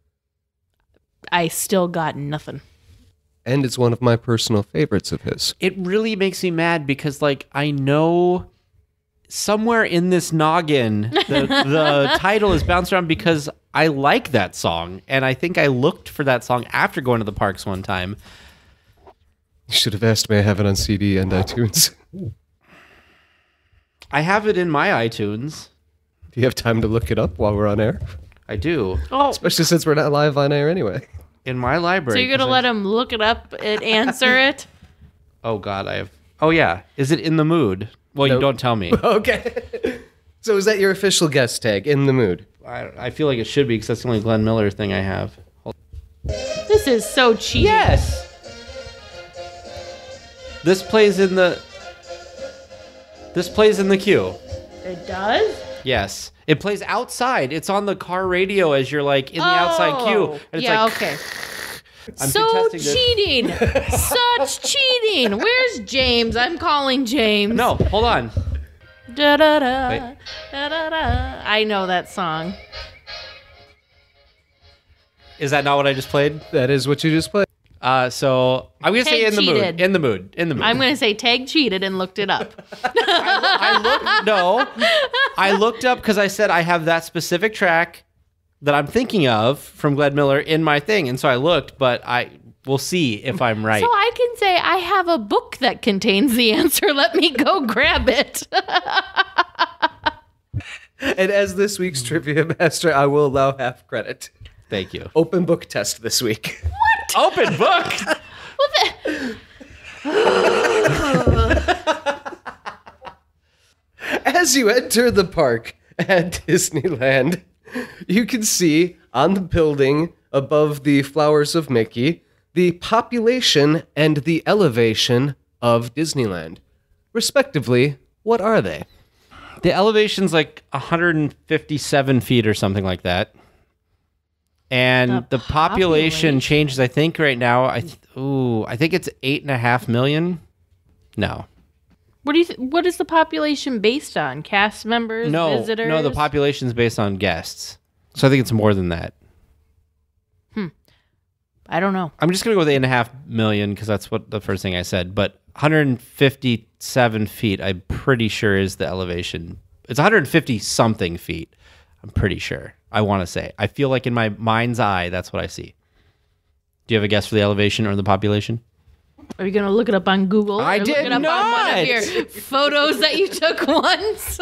I still got nothing. And it's one of my personal favorites of his. It really makes me mad because like I know somewhere in this noggin the the title is bounced around because I like that song and I think I looked for that song after going to the parks one time. You should have asked me. I have it on C D and iTunes. I have it in my iTunes. Do you have time to look it up while we're on air? I do. Oh, Especially since we're not live on air anyway. In my library. so you're gonna 'cause let I- him look it up and answer it? Oh, God, I have... Oh, yeah. Is it in the mood? Well, Nope. you don't tell me. Okay. So is that your official guest tag, in the mood? I, I feel like it should be because that's the only Glenn Miller thing I have. Hold- This is so cheating. Yes! This plays in the... This plays in the queue. It does? Yes. It plays outside. It's on the car radio as you're like in the outside queue. And it's yeah, like, okay. I'm So contesting this. cheating. Such cheating. Where's James? I'm calling James. No, hold on. Da, da, da, Wait. da, da, da. I know that song. Is that not what I just played? That is what you just played. Uh, so I'm gonna say Tag in the mood. cheated. In the mood. In the mood. I'm going to say tag cheated and looked it up. I looked. No, I looked up because I said I have that specific track that I'm thinking of from Glenn Miller in my thing, and so I looked. But I will see if I'm right. So I can say I have a book that contains the answer. Let me go grab it. And as this week's trivia master, I will allow half credit. Thank you. Open book test this week. Open book. As you enter the park at Disneyland, you can see on the building above the Flowers of Mickey the population and the elevation of Disneyland. Respectively, what are they? The elevation's like one hundred fifty-seven feet or something like that. And The the, population population. changes, I think right now, I th- ooh, I think it's eight and a half million. No. What do you? Th- what is the population based on? Cast members, No, visitors? no, the population's based on guests. So I think it's more than that. I don't know. I'm just going to go with eight and a half million because that's what the first thing I said. But one hundred fifty-seven feet, I'm pretty sure is the elevation. It's one hundred fifty something feet. I'm pretty sure. I want to say. I feel like in my mind's eye, that's what I see. Do you have a guess for the elevation or the population? Are you going to look it up on Google? I Or look did it up on one not. of your photos that you took once.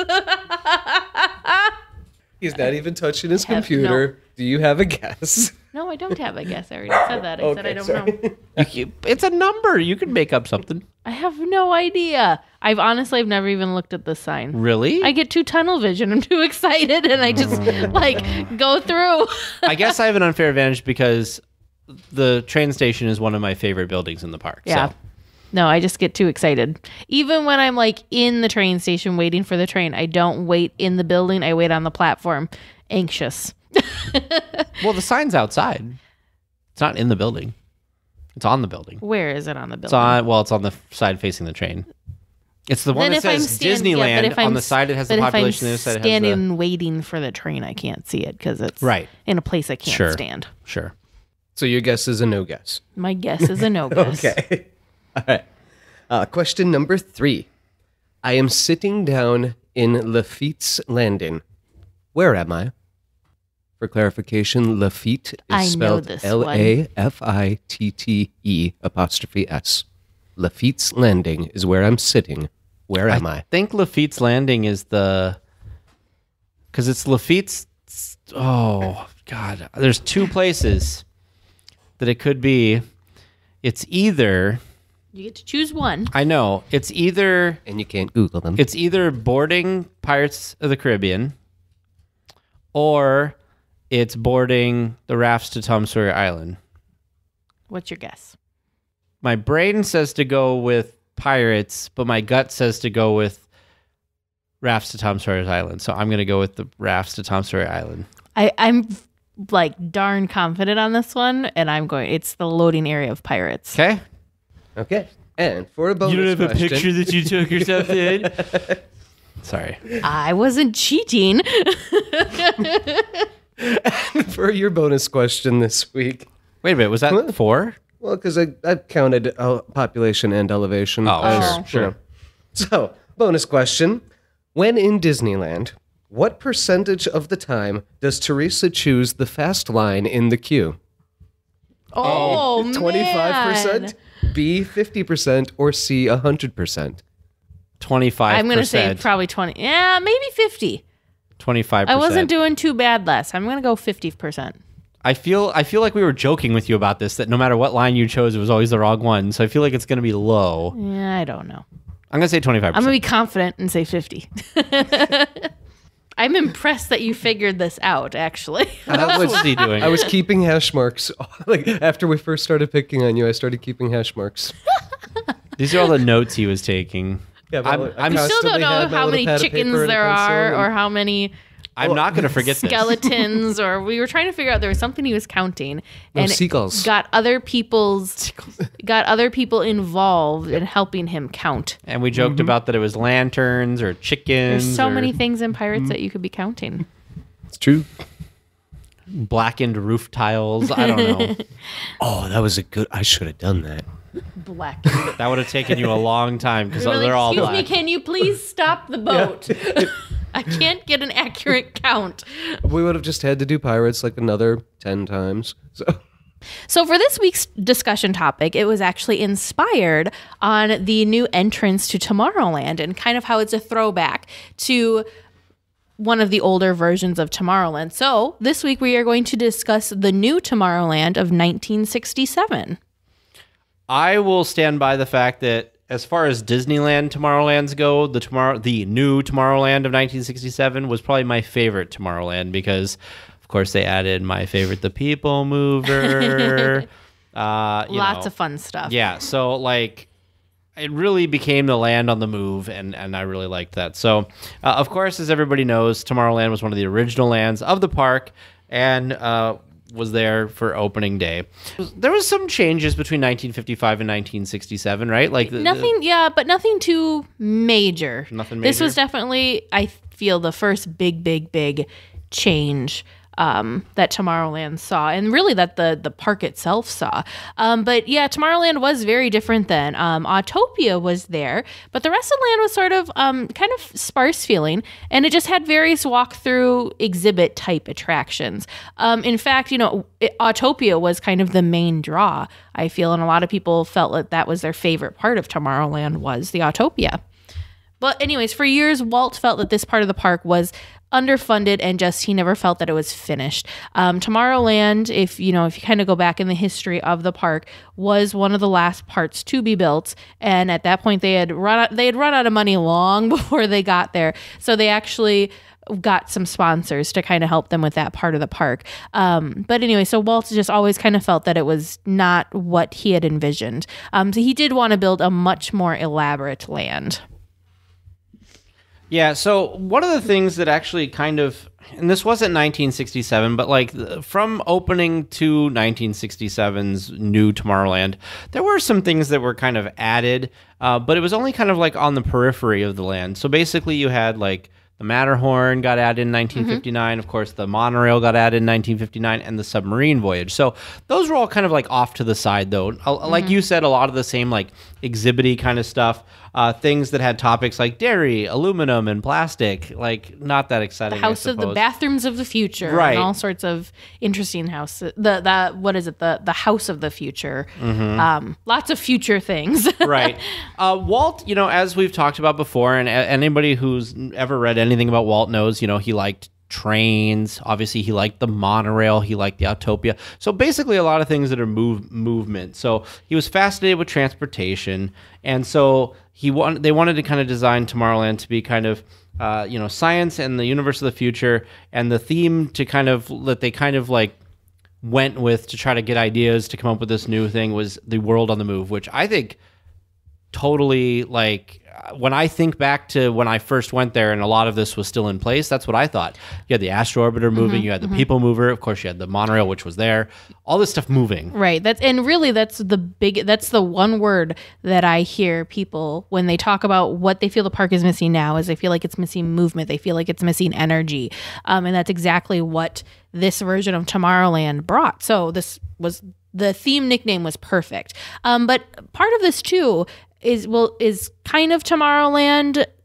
He's not even touching his Have- computer. Do you have a guess? No, I don't have a guess. I already said that. I said I Okay, don't sorry. know. You, you- it's a number. You can make up something. I have no idea. I've honestly, I've never even looked at the sign. Really? I get too tunnel vision. I'm too excited, and I just like go through. I guess I have an unfair advantage because the train station is one of my favorite buildings in the park. Yeah. So. No, I just get too excited. Even when I'm like in the train station waiting for the train, I don't wait in the building. I wait on the platform, anxious. Well, the sign's outside. It's not in the building. It's on the building. Where is it on the It's building? on. Well, it's on the side facing the train. It's the one Then that if I'm says stand- yeah, but Disneyland if I'm on the s- side. It has but the if I'm population. The other side it has standing the waiting for the train, I can't see it because it's Right. in a place I can't Sure. stand. Sure. So your guess is a no guess. My guess is a no guess. Okay. All right. Uh, question number three. I am sitting down in Lafitte's Landing. Where am I? For clarification, Lafitte is I know spelled this L A F I T T E apostrophe S. Lafitte's Landing is where I'm sitting. Where am I? I think Lafitte's Landing is the because it's Lafitte's. Oh God, there's two places that it could be. It's either You get to choose one. I know it's either And you can't Google them. it's either boarding Pirates of the Caribbean or it's boarding the rafts to Tom Sawyer Island. What's your guess? My brain says to go with Pirates, but my gut says to go with rafts to Tom Sawyer's Island. So I'm going to go with the rafts to Tom Sawyer Island. I, I'm like darn confident on this one, and I'm going. It's the loading area of Pirates. Okay. Okay. And for a bonus question, that you took or something? Sorry. I wasn't cheating. for your bonus question this week. Wait a minute. Was that four? Well, because I, I counted uh, population and elevation. Oh, as, sure, you sure. know. So, bonus question. When in Disneyland, what percentage of the time does Teresa choose the fast line in the queue? Oh, twenty-five percent? man. B, fifty percent, or C, one hundred percent? twenty-five percent. I'm going to say probably twenty. Yeah, maybe fifty. twenty-five percent. I wasn't doing too bad less. I'm going to go fifty percent. I feel I feel like we were joking with you about this, that no matter what line you chose, it was always the wrong one. So I feel like it's going to be low. Yeah, I don't know. I'm going to say twenty-five percent. I'm going to be confident and say fifty. I'm impressed that you figured this out, actually. What was he doing? I was keeping hash marks. Like after we first started picking on you, I started keeping hash marks. These are all the notes he was taking. Yeah, I'm, well, I'm I still don't constantly know had my how little many pad of chickens paper and a there pencil are and- or how many I'm not going to forget this. skeletons or we were trying to figure out there was something he was counting No, and seagulls. got other people's got other people involved in helping him count. And we joked about that it was lanterns or chickens. There's so or many things in Pirates that you could be counting. It's true. blackened roof tiles. I don't know. Oh, that was a good. I should have done that. Black. That would have taken you a long time because Really, they're all excuse black. me, can you please stop the boat? I can't get an accurate count. We would have just had to do pirates like another ten times. So. So for this week's discussion topic, it was actually inspired on the new entrance to Tomorrowland and kind of how it's a throwback to one of the older versions of Tomorrowland. So this week we are going to discuss the new Tomorrowland of nineteen sixty-seven. I will stand by the fact that as far as Disneyland Tomorrowlands go, the tomorrow the new Tomorrowland of nineteen sixty-seven was probably my favorite Tomorrowland because, of course, they added my favorite, the People Mover. uh, you Lots know. of fun stuff. Yeah, so like it really became the land on the move, and, and I really liked that. So, uh, of course, as everybody knows, Tomorrowland was one of the original lands of the park, and uh, was there for opening day. There was some changes between nineteen fifty-five and nineteen sixty-seven, right? Like the, Nothing, yeah, but nothing too major. Nothing This major? was definitely, I feel, the first big, big, big change um, that Tomorrowland saw, and really that the the park itself saw. Um, but yeah, Tomorrowland was very different then. Um, Autopia was there, but the rest of the land was sort of um, kind of sparse feeling, and it just had various walkthrough exhibit type attractions. Um, in fact, you know, it, Autopia was kind of the main draw, I feel, and a lot of people felt that that was their favorite part of Tomorrowland was the Autopia. But anyways, for years, Walt felt that this part of the park was underfunded and just he never felt that it was finished. Um, Tomorrowland, if you know, if you kind of go back in the history of the park, was one of the last parts to be built, and at that point they had run out, they had run out of money long before they got there. So they actually got some sponsors to kind of help them with that part of the park. Um, but anyway, so Walt just always kind of felt that it was not what he had envisioned. Um, so he did want to build a much more elaborate land. Yeah, so one of the things that actually kind of, and this wasn't nineteen sixty-seven, but like from opening to nineteen sixty-seven's new Tomorrowland, there were some things that were kind of added, uh, but it was only kind of like on the periphery of the land. So basically you had like the Matterhorn got added in nineteen fifty-nine. Mm-hmm. Of course, the monorail got added in nineteen fifty-nine, and the submarine voyage. So those were all kind of like off to the side, though. Mm-hmm. Like you said, a lot of the same like exhibity kind of stuff. Uh, things that had topics like dairy, aluminum, and plastic. Like not that exciting. The house of the bathrooms of the future, right? And all sorts of interesting houses. The the what is it? The the house of the future. Mm-hmm. Um, lots of future things. Right. Uh, Walt, you know, as we've talked about before, and a- anybody who's ever read anything about Walt knows, you know, he liked trains. Obviously, he liked the monorail. He liked the Autopia. So basically, a lot of things that are move movement. So he was fascinated with transportation, and so he wanted. They wanted to kind of design Tomorrowland to be kind of, uh, you know, science and the universe of the future, and the theme to kind of that they kind of like went with to try to get ideas to come up with this new thing was the world on the move, which I think totally like. When I think back to when I first went there and a lot of this was still in place, that's what I thought. You had the Astro Orbiter moving, mm-hmm, you had the mm-hmm. People Mover, of course you had the monorail, which was there, all this stuff moving. Right. That's and really that's the big that's the one word that I hear people when they talk about what they feel the park is missing now is they feel like it's missing movement, they feel like it's missing energy. Um, and that's exactly what this version of Tomorrowland brought. So this was the theme nickname was perfect. Um, but part of this too is well is kind of Tomorrowland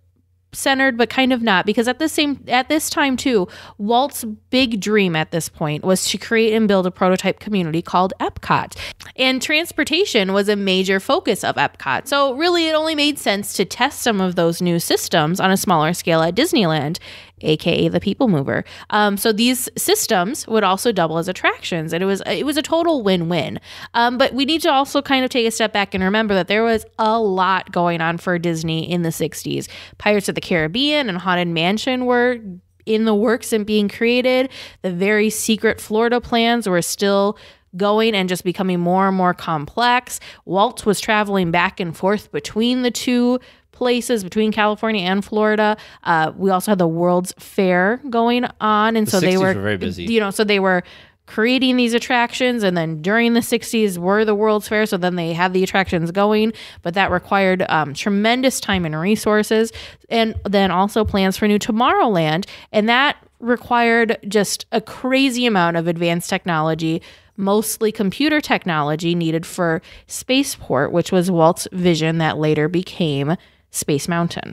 centered, but kind of not, because at the same at this time too, Walt's big dream at this point was to create and build a prototype community called Epcot, and transportation was a major focus of Epcot. So really, it only made sense to test some of those new systems on a smaller scale at Disneyland, aka the People Mover. Um, so these systems would also double as attractions, and it was it was a total win-win. Um, but we need to also kind of take a step back and remember that there was a lot going on for Disney in the sixties. Pirates of the Caribbean and Haunted Mansion were in the works and being created. The very secret Florida plans were still going and just becoming more and more complex. Walt was traveling back and forth between the two places, between California and Florida. Uh, we also had the World's Fair going on, and The so they sixties were, were very busy. You know, so they were creating these attractions, and then during the sixties were the World's Fair, so then they had the attractions going, but that required um, tremendous time and resources, and then also plans for New Tomorrowland, and that required just a crazy amount of advanced technology, mostly computer technology needed for Spaceport, which was Walt's vision that later became Space Mountain.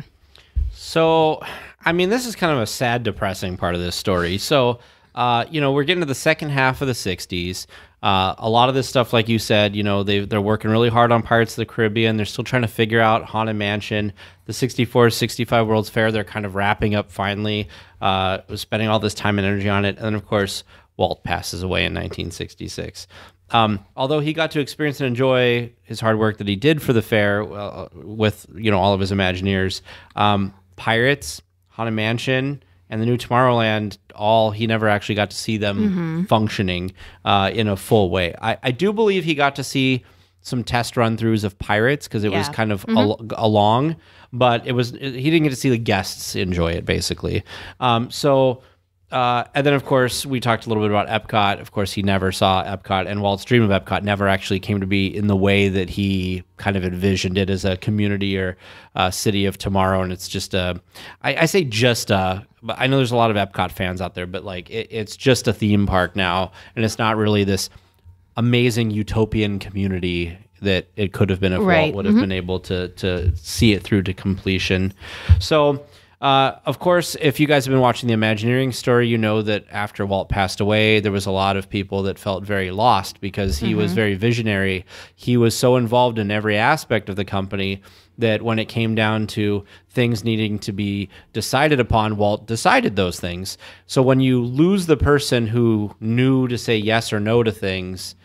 So, I mean, this is kind of a sad, depressing part of this story. So, uh, you know, we're getting to the second half of the sixties. Uh, a lot of this stuff, like you said, you know, they, they're working really hard on Pirates of the Caribbean. They're still trying to figure out Haunted Mansion. The sixty-four, sixty-five World's Fair, they're kind of wrapping up finally, uh, spending all this time and energy on it. And then, of course, Walt passes away in nineteen sixty-six. Um, although he got to experience and enjoy his hard work that he did for the fair uh, with, you know, all of his Imagineers, um, Pirates, Haunted Mansion, and the New Tomorrowland, all he never actually got to see them mm-hmm. functioning uh, in a full way. I, I do believe he got to see some test run-throughs of Pirates because it yeah. was kind of mm-hmm. al- along, but it was he didn't get to see the guests enjoy it, basically. Um, so... Uh, and then, of course, we talked a little bit about Epcot. Of course, he never saw Epcot, and Walt's dream of Epcot never actually came to be in the way that he kind of envisioned it as a community or uh, city of tomorrow. And it's just a, I, I say just a, but I know there's a lot of Epcot fans out there, but like it, it's just a theme park now, and it's not really this amazing utopian community that it could have been if right. Walt would have mm-hmm. been able to to see it through to completion. So. Uh, of course, if you guys have been watching the Imagineering story, you know that after Walt passed away, there was a lot of people that felt very lost because he mm-hmm. was very visionary. He was so involved in every aspect of the company that when it came down to things needing to be decided upon, Walt decided those things. So when you lose the person who knew to say yes or no to things,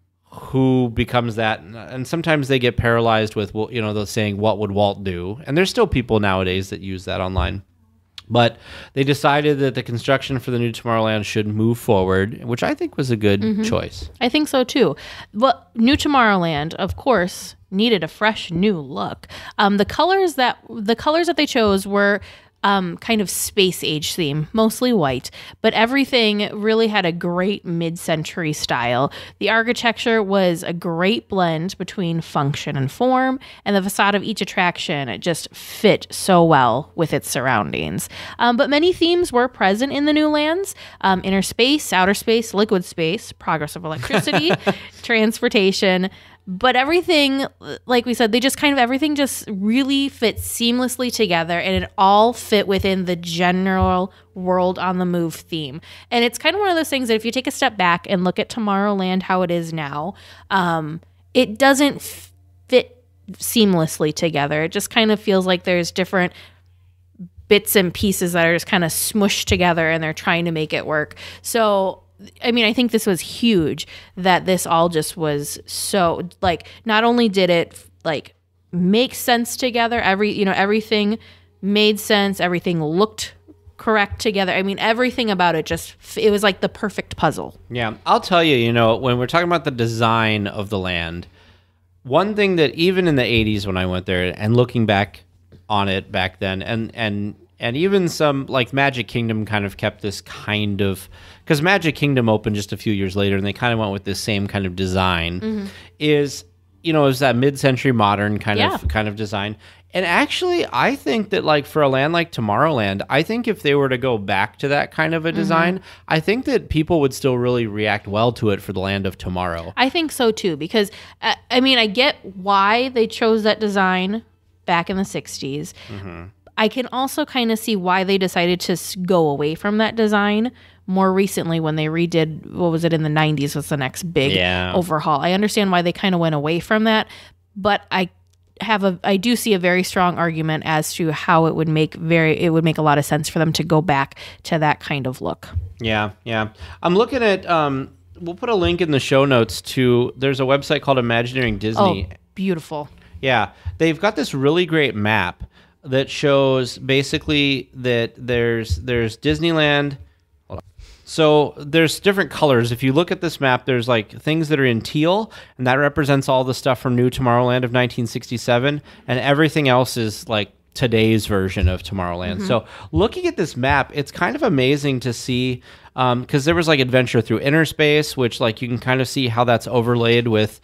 who becomes that? And sometimes they get paralyzed with, well, you know, those saying, what would Walt do? And there's still people nowadays that use that online. But they decided that the construction for the New Tomorrowland should move forward, which I think was a good mm-hmm. choice. I think so, too. But New Tomorrowland, of course, needed a fresh new look. Um, the colors that the colors that they chose were Um, kind of space age theme, mostly white, but everything really had a great mid-century style. The architecture was a great blend between function and form, and the facade of each attraction it just fit so well with its surroundings. Um, but many themes were present in the new lands: um, inner space, outer space, liquid space, progress of electricity, transportation. But everything, like we said, they just kind of, everything just really fit seamlessly together, and it all fit within the general world on the move theme. And it's kind of one of those things that if you take a step back and look at Tomorrowland, how it is now, um, it doesn't fit seamlessly together. It just kind of feels like there's different bits and pieces that are just kind of smushed together, and they're trying to make it work. So I mean, I think this was huge that this all just was so, like, not only did it, like, make sense together, every, you know, everything made sense, everything looked correct together. I mean, everything about it just, it was like the perfect puzzle. Yeah, I'll tell you, you know, when we're talking about the design of the land, one thing that even in the eighties when I went there and looking back on it back then, and, and, And even some, like Magic Kingdom kind of kept this kind of, because Magic Kingdom opened just a few years later and they kind of went with this same kind of design, mm-hmm. is, you know, is that mid-century modern kind yeah. of kind of design. And actually, I think that like for a land like Tomorrowland, I think if they were to go back to that kind of a design, mm-hmm. I think that people would still really react well to it for the land of tomorrow. I think so too, because, uh, I mean, I get why they chose that design back in the sixties. Mm-hmm. I can also kind of see why they decided to s- go away from that design more recently when they redid, what was it, in the nineties was the next big Yeah. overhaul. I understand why they kind of went away from that, but I have a I do see a very strong argument as to how it would make very it would make a lot of sense for them to go back to that kind of look. Yeah, yeah. I'm looking at, um, we'll put a link in the show notes to, there's a website called Imagineering Disney. Oh, beautiful. Yeah, they've got this really great map that shows basically that there's there's Disneyland. Hold on. So there's different colors. If you look at this map, there's like things that are in teal, and that represents all the stuff from New Tomorrowland of nineteen sixty-seven, and everything else is like today's version of Tomorrowland. So looking at this map, it's kind of amazing to see, um, because there was like Adventure Through Inner Space, which like you can kind of see how that's overlaid with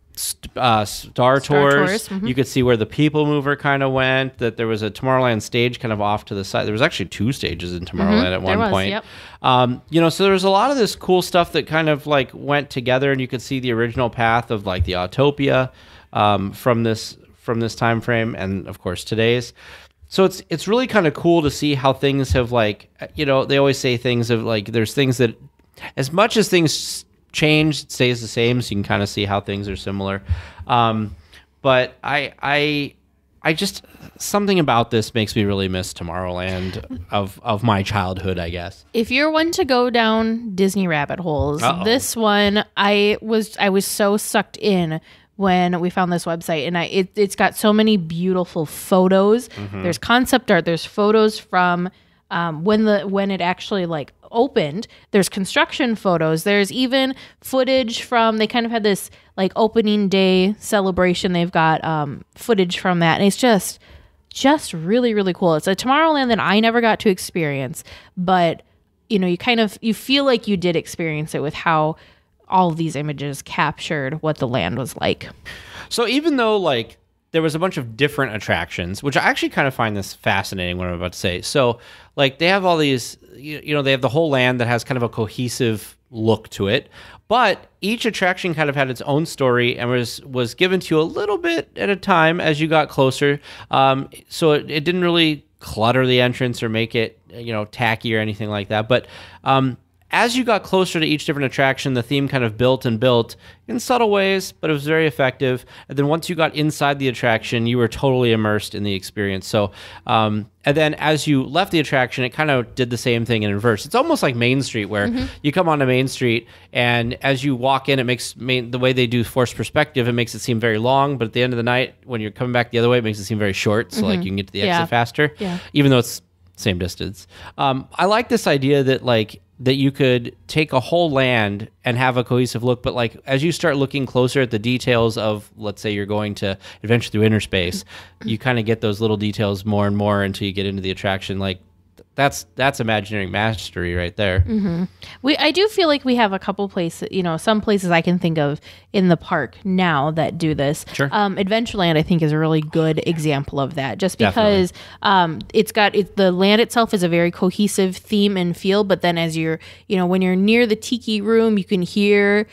Uh, Star, Star Tours. Tours, mhm. You could see where the People Mover kind of went, that there was a Tomorrowland stage kind of off to the side. There was actually two stages in Tomorrowland at one there was, point. yep. Um, you know, so there was a lot of this cool stuff that kind of like went together, and you could see the original path of like the Autopia um, from this from this time frame, and of course today's. So it's it's really kind of cool to see how things have like, you know, they always say things of like, there's things that as much as things change, it stays the same, so you can kind of see how things are similar. Um, but I, I, I just, something about this makes me really miss Tomorrowland of of my childhood, I guess. If you're one to go down Disney rabbit holes, Uh-oh. this one I was I was so sucked in when we found this website, and I it, it's got so many beautiful photos. There's concept art. There's photos from um, when the when it actually like opened. There's construction photos. There's even footage from, they kind of had this like opening day celebration. They've got um, footage from that, and it's just just really really cool. It's a Tomorrowland that I never got to experience, but you know, you kind of you feel like you did experience it with how all of these images captured what the land was like. So even though like there was a bunch of different attractions, which I actually kind of find this fascinating, what I'm about to say. So like they have all these, you, you know, they have the whole land that has kind of a cohesive look to it, but each attraction kind of had its own story and was was given to you a little bit at a time as you got closer. Um, so it, it didn't really clutter the entrance or make it, you know, tacky or anything like that. But um, as you got closer to each different attraction, the theme kind of built and built in subtle ways, but it was very effective. And then once you got inside the attraction, you were totally immersed in the experience. So, um, and then as you left the attraction, it kind of did the same thing in reverse. It's almost like Main Street, where mm-hmm. you come onto Main Street, and as you walk in, it makes main, the way they do forced perspective, it makes it seem very long. But at the end of the night, when you're coming back the other way, it makes it seem very short. So, mm-hmm. like you can get to the exit yeah. faster, yeah. even though it's same distance. Um, I like this idea that like that you could take a whole land and have a cohesive look, but like as you start looking closer at the details of, let's say you're going to Adventure Through Inner Space, you kind of get those little details more and more until you get into the attraction. Like that's that's Imagineering mastery right there. Mm-hmm. We I do feel like we have a couple places, you know, some places I can think of in the park now that do this. Sure. Um, Adventureland, I think, is a really good example of that, just because um, it's got it, the land itself is a very cohesive theme and feel. But then as you're, you know, when you're near the tiki room, you can hear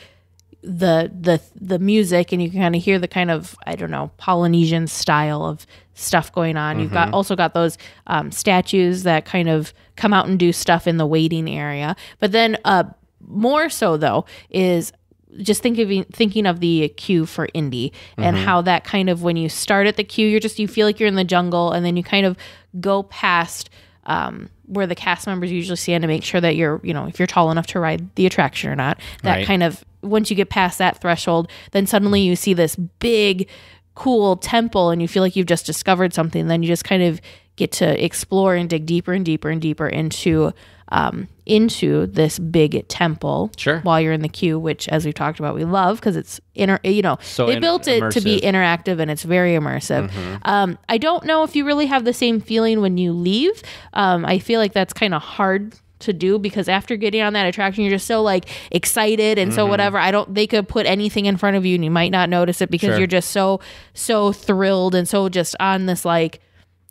the the the music, and you can kind of hear the kind of, I don't know, Polynesian style of stuff going on. Mm-hmm. You've got also got those um, statues that kind of come out and do stuff in the waiting area. But then uh, more so though is just thinking thinking of the queue for Indy, mm-hmm. and how that kind of, when you start at the queue, you're just you feel like you're in the jungle, and then you kind of go past um, where the cast members usually stand to make sure that you're, you know, if you're tall enough to ride the attraction or not. That right. kind of, once you get past that threshold, then suddenly you see this big, cool temple, and you feel like you've just discovered something. Then you just kind of get to explore and dig deeper and deeper and deeper into um, into this big temple. Sure. While you're in the queue, which, as we've talked about, we love because it's inter. You know, so they in- built it immersive. to be interactive, and it's very immersive. Mm-hmm. Um, I don't know if you really have the same feeling when you leave. Um, I feel like that's kind of hard to do, because after getting on that attraction, you're just so like excited and mm-hmm. so whatever. I don't, they could put anything in front of you and you might not notice it, because sure. you're just so, so thrilled and so just on this, like,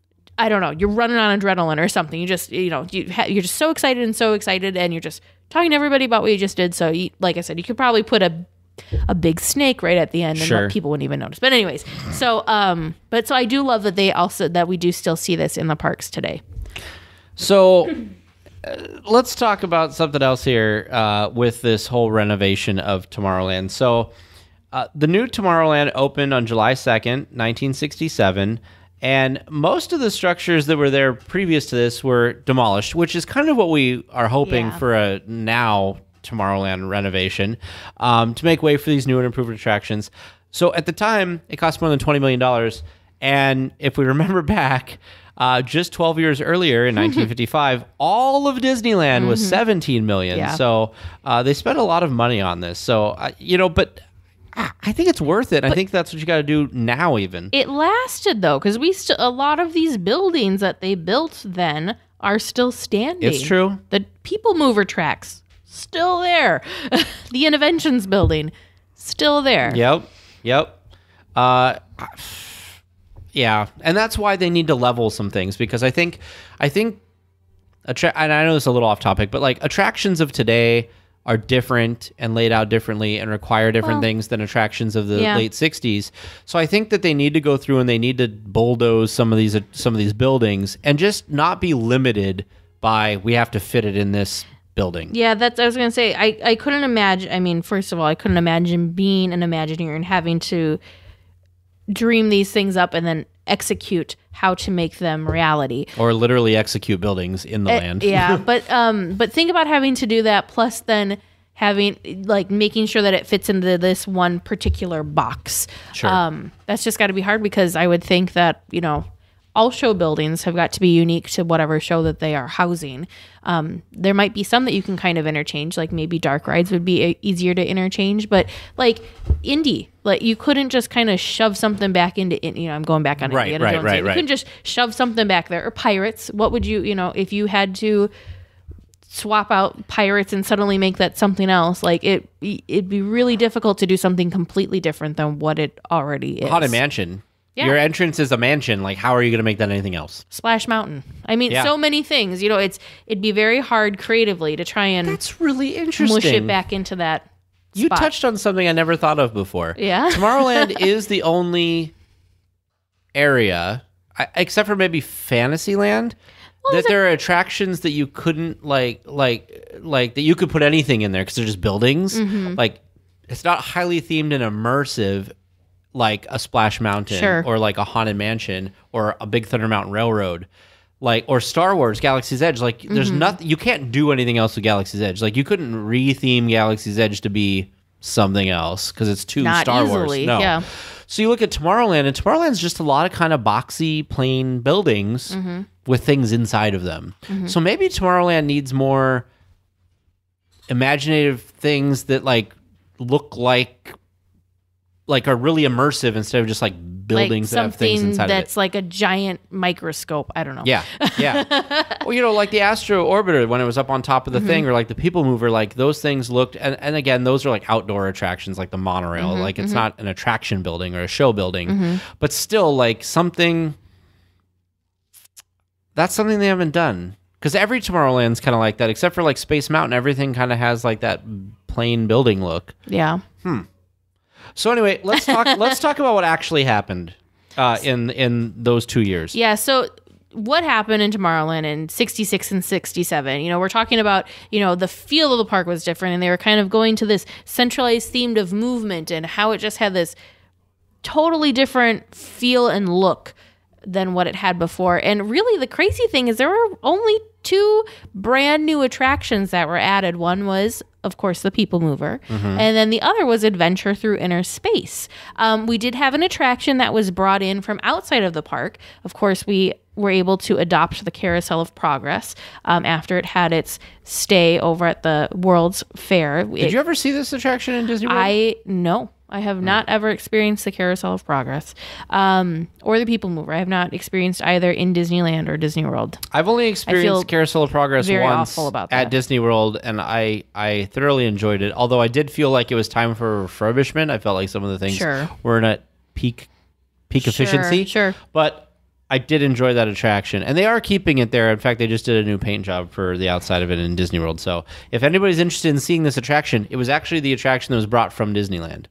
I don't know, you're running on adrenaline or something. You just, you know, you ha- you're just so excited and so excited, and you're just talking to everybody about what you just did. So you, like I said, you could probably put a a big snake right at the end, and Sure. people wouldn't even notice. But anyways, so um, but so I do love that they also that we do still see this in the parks today. So uh, let's talk about something else here uh, with this whole renovation of Tomorrowland. So uh, the new Tomorrowland opened on July second, nineteen sixty-seven. And most of the structures that were there previous to this were demolished, which is kind of what we are hoping Yeah. for a now Tomorrowland renovation um, to make way for these new and improved attractions. So at the time, it cost more than twenty million dollars. And if we remember back, uh, just twelve years earlier in nineteen fifty-five, all of Disneyland was seventeen million dollars. Yeah. So uh, they spent a lot of money on this. So, uh, you know, but I think it's worth it. I think that's what you got to do now even. It lasted though, because we st- a lot of these buildings that they built then are still standing. It's true. The People Mover tracks still there. The Interventions building still there. Yep. Yep. Uh, yeah, and that's why they need to level some things, because I think, I think, attra- and I know this is a little off topic, but like attractions of today are different and laid out differently and require different Well, things than attractions of the yeah. late sixties. So I think that they need to go through and they need to bulldoze some of these some of these buildings and just not be limited by we have to fit it in this building. Yeah, that's I was gonna say. I, I couldn't imagine. I mean, first of all, I couldn't imagine being an Imagineer and having to dream these things up and then execute how to make them reality. Or literally execute buildings in the Uh, land. yeah, but um, but think about having to do that, plus then having like making sure that it fits into this one particular box. Sure. Um, that's just got to be hard, because I would think that, you know, all show buildings have got to be unique to whatever show that they are housing. Um, there might be some that you can kind of interchange, like maybe dark rides would be a- easier to interchange, but like Indy, like you couldn't just kind of shove something back into, you know, I'm going back on Right, Indiana right, Jones. right, You right. couldn't just shove something back there. Or Pirates, what would you, you know, if you had to swap out Pirates and suddenly make that something else, like it, it'd be really difficult to do something completely different than what it already is. Haunted Mansion. Yeah. Your entrance is a mansion. Like, how are you going to make that anything else? Splash Mountain. I mean, Yeah. so many things. You know, it's it'd be very hard creatively to try and That's really interesting. mush it back into that You spot. touched on something I never thought of before. Yeah? Tomorrowland is the only area, I- except for maybe Fantasyland, that is it- there are attractions that you couldn't like, like, like that you could put anything in there because they're just buildings. Mm-hmm. Like, it's not highly themed and immersive, like a Splash Mountain Sure. or like a Haunted Mansion or a Big Thunder Mountain Railroad. Like, or Star Wars Galaxy's Edge. Like, there's Mm-hmm. nothing, you can't do anything else with Galaxy's Edge. Like, you couldn't re-theme Galaxy's Edge to be something else because it's too Not Star easily, Wars. No. yeah. So you look at Tomorrowland, and Tomorrowland's just a lot of kind of boxy, plain buildings Mm-hmm. with things inside of them. So maybe Tomorrowland needs more imaginative things that like look like like are really immersive instead of just like buildings like that have things something inside that's of it. like a giant microscope. I don't know. Yeah, yeah. Well, you know, like the Astro Orbiter when it was up on top of the thing, or like the People Mover, like those things looked, and, and again, those are like outdoor attractions, like the monorail. Like it's not an attraction building or a show building, but still like something. That's something they haven't done. Because every Tomorrowland's kind of like that, except for like Space Mountain. Everything kind of has like that plain building look. Yeah. So anyway, let's talk. let's talk about what actually happened uh, in in those two years. Yeah, so what happened in Tomorrowland in sixty-six and sixty-seven? You know, we're talking about, you know, the feel of the park was different, and they were kind of going to this centralized themed of movement and how it just had this totally different feel and look than what it had before. And really the crazy thing is there were only two brand new attractions that were added. One was, of course, the People Mover, and then the other was Adventure Through Inner Space. Um, we did have an attraction that was brought in from outside of the park. Of course, we were able to adopt the Carousel of Progress um, after it had its stay over at the World's Fair. Did you ever see this attraction in Disney World? I no, I have not ever experienced the Carousel of Progress um, or the People Mover. I have not experienced either in Disneyland or Disney World. I've only experienced Carousel of Progress very once awful about at that. Disney World, and I, I thoroughly enjoyed it. Although I did feel like it was time for refurbishment. I felt like some of the things Sure. weren't at peak peak Sure, efficiency. sure. But I did enjoy that attraction, and they are keeping it there. In fact, they just did a new paint job for the outside of it in Disney World. So if anybody's interested in seeing this attraction, it was actually the attraction that was brought from Disneyland.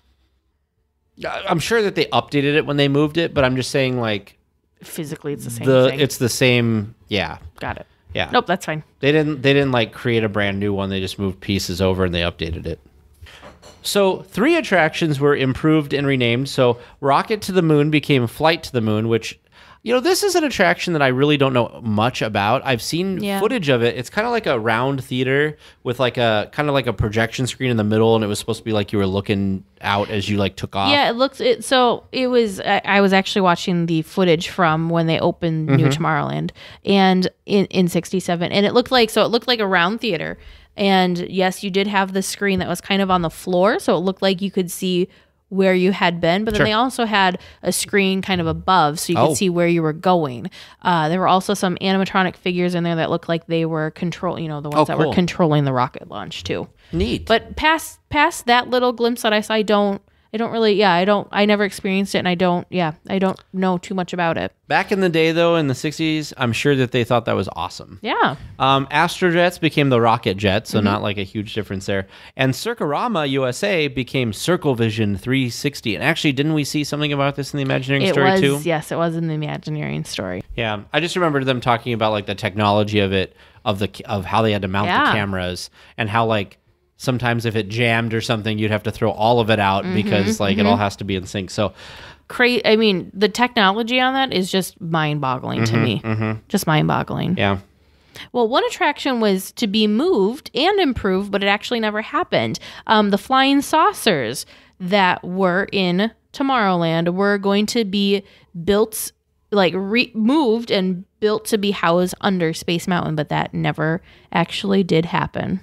I'm sure that they updated it when they moved it, but I'm just saying, like, physically it's the same the thing. It's the same. Yeah. Got it. Yeah. Nope, that's fine. They didn't. They didn't like create a brand new one. They just moved pieces over and they updated it. So three attractions were improved and renamed. So Rocket to the Moon became Flight to the Moon, which, you know, this is an attraction that I really don't know much about. I've seen Yeah. footage of it. It's kind of like a round theater with like a kind of like a projection screen in the middle, and it was supposed to be like you were looking out as you like took off. Yeah, it looks it. So it was. I, I was actually watching the footage from when they opened New Tomorrowland, and in in sixty-seven, and it looked like so it looked like a round theater. And yes, you did have the screen that was kind of on the floor, so it looked like you could see where you had been, but then Sure. they also had a screen kind of above so you could Oh. see where you were going. Uh, there were also some animatronic figures in there that looked like they were control, you know, the ones Oh, that cool. were controlling the rocket launch too. Neat. But past past that little glimpse that I saw, I don't I don't really yeah, I don't I never experienced it, and I don't yeah, I don't know too much about it. Back in the day, though, in the sixties, I'm sure that they thought that was awesome. Yeah. Um, Astrojets became the Rocket Jet, so Mm-hmm. not like a huge difference there. And Circarama U S A became Circle Vision three sixty. And actually, didn't we see something about this in the Imagineering It story was too? yes, it was in the Imagineering story. Yeah, I just remember them talking about like the technology of it, of the of how they had to mount the Yeah. cameras, and how like sometimes if it jammed or something, you'd have to throw all of it out Mm-hmm, because like it all has to be in sync. So Cra- I mean, the technology on that is just mind-boggling to me. Just mind-boggling. yeah, Well, one attraction was to be moved and improved, but it actually never happened. Um, the flying saucers that were in Tomorrowland were going to be built, like re- moved and built to be housed under Space Mountain, but that never actually did happen.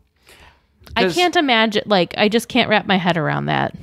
I 'Cause- can't imagine, like, I just can't wrap my head around that.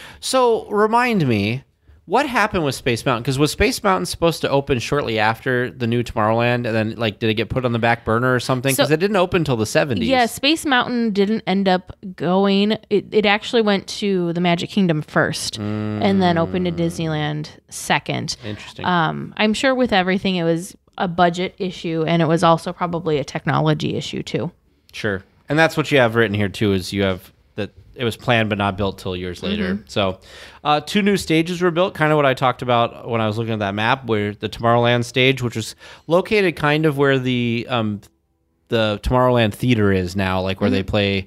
So remind me, what happened with Space Mountain? Because was Space Mountain supposed to open shortly after the new Tomorrowland, and then like did it get put on the back burner or something? Because So- it didn't open until the seventies. Yeah, Space Mountain didn't end up going. It, it actually went to the Magic Kingdom first, and then opened to Disneyland second. Interesting. Um, I'm sure with everything, it was a budget issue, and it was also probably a technology issue too. Sure. And that's what you have written here too, is you have that it was planned but not built till years later. So uh, two new stages were built, kind of what I talked about when I was looking at that map, where the Tomorrowland stage, which was located kind of where the um, the Tomorrowland Theater is now, like where they play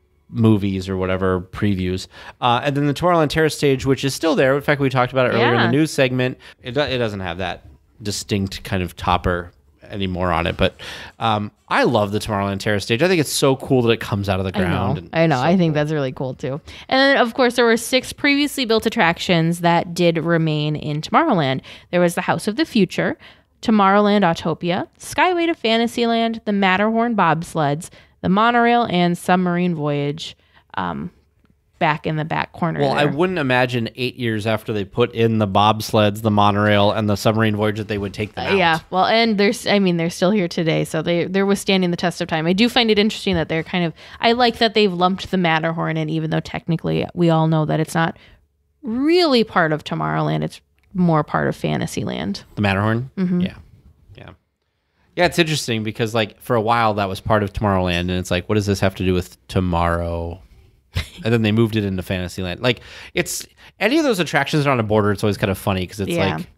movies or whatever, previews. Uh, and then the Tomorrowland Terrace stage, which is still there. In fact, we talked about it earlier in Yeah. the news segment. It, do- it doesn't have that distinct kind of topper anymore on it, but um, I love the Tomorrowland Terrace stage. I think it's so cool that it comes out of the I ground. know. and I know. so I think cool. that's really cool too. And then, of course, there were six previously built attractions that did remain in Tomorrowland. There was the House of the Future, Tomorrowland Autopia, Skyway to Fantasyland, the Matterhorn bobsleds, the monorail, and submarine voyage. Um, back in the back corner. Well, I there. wouldn't imagine eight years after they put in the bobsleds, the monorail, and the submarine voyage that they would take them out. Yeah, well, and there's, I mean, they're still here today, so they they're withstanding the test of time. I do find it interesting that they're kind of, I like that they've lumped the Matterhorn in, even though technically we all know that it's not really part of Tomorrowland. It's more part of Fantasyland. The Matterhorn? Mm-hmm. Yeah. Yeah. Yeah, it's interesting because, like, for a while that was part of Tomorrowland, and it's like, what does this have to do with tomorrow? And then they moved it into Fantasyland. Like, it's any of those attractions that are on a border, it's always kind of funny because it's Yeah. like,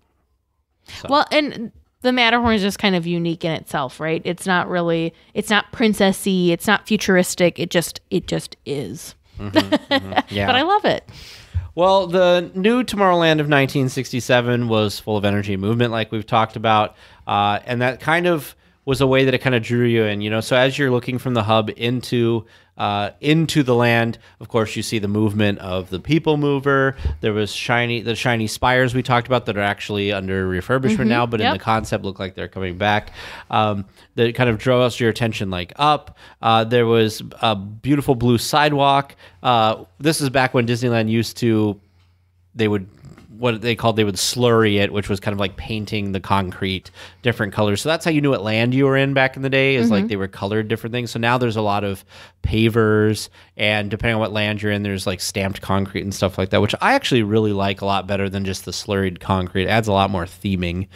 so. Well, and the Matterhorn is just kind of unique in itself, right? It's not really, it's not princessy, it's not futuristic. It just, it just is. yeah. But I love it. Well, the new Tomorrowland of nineteen sixty-seven was full of energy and movement, like we've talked about, uh, and that kind of was a way that it kind of drew you in, you know. So as you're looking from the hub into uh, into the land, of course, you see the movement of the People Mover. There was shiny the shiny spires we talked about that are actually under refurbishment now, but in yep. the concept look like they're coming back. Um, that kind of draws your attention like up. Uh, there was a beautiful blue sidewalk. Uh, this is back when Disneyland used to, they would what they called, they would slurry it, which was kind of like painting the concrete different colors. So that's how you knew what land you were in back in the day, is mm-hmm. like they were colored different things. So now there's a lot of pavers, and depending on what land you're in, there's like stamped concrete and stuff like that, which I actually really like a lot better than just the slurried concrete. It adds a lot more theming.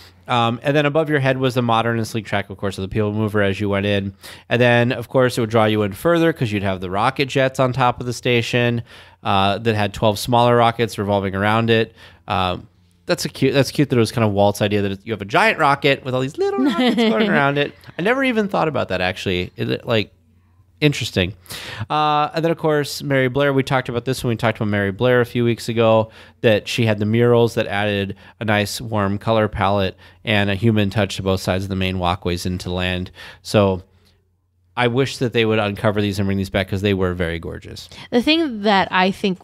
Um, and then above your head was the modern and sleek track, of course, of the People Mover as you went in. And then, of course, it would draw you in further because you'd have the rocket jets on top of the station uh, that had twelve smaller rockets revolving around it. Um, that's a cute. That's cute that it was kind of Walt's idea that you have a giant rocket with all these little rockets going around it. I never even thought about that, actually. It, like, interesting. Uh, and then, of course, Mary Blair. We talked about this when we talked about Mary Blair a few weeks ago, that she had the murals that added a nice warm color palette and a human touch to both sides of the main walkways into land. So I wish that they would uncover these and bring these back because they were very gorgeous. The thing that I think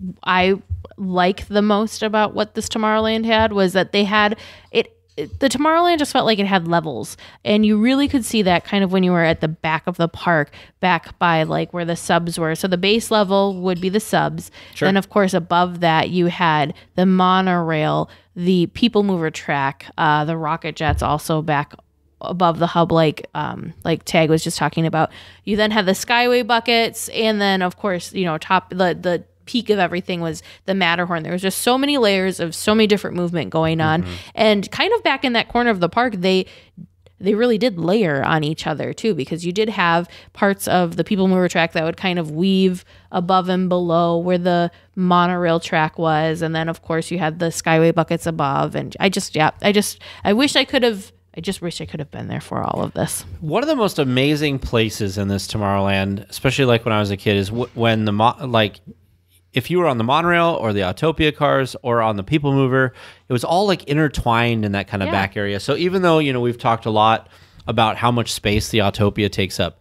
I like the most about what this Tomorrowland had was that they had it. The Tomorrowland just felt like it had levels, and you really could see that kind of when you were at the back of the park, back by like where the subs were. So the base level would be the subs. Sure. Then of course above that you had the monorail, the People Mover track, uh, the rocket jets also back above the hub, like um, like Tag was just talking about. You then had the Skyway buckets, and then of course, you know, top the the peak of everything was the Matterhorn. There was just so many layers of so many different movement going on. Mm-hmm. And kind of back in that corner of the park, they they really did layer on each other too, because you did have parts of the People Mover track that would kind of weave above and below where the monorail track was. And then of course you had the Skyway buckets above. And I just, yeah, I just, I wish I could have I just wish I could have been there for all of this. One of the most amazing places in this Tomorrowland, especially like when I was a kid, is w- when the, mo- like, if you were on the monorail or the Autopia cars or on the People Mover, it was all like intertwined in that kind of yeah. back area. So even though, you know, we've talked a lot about how much space the Autopia takes up,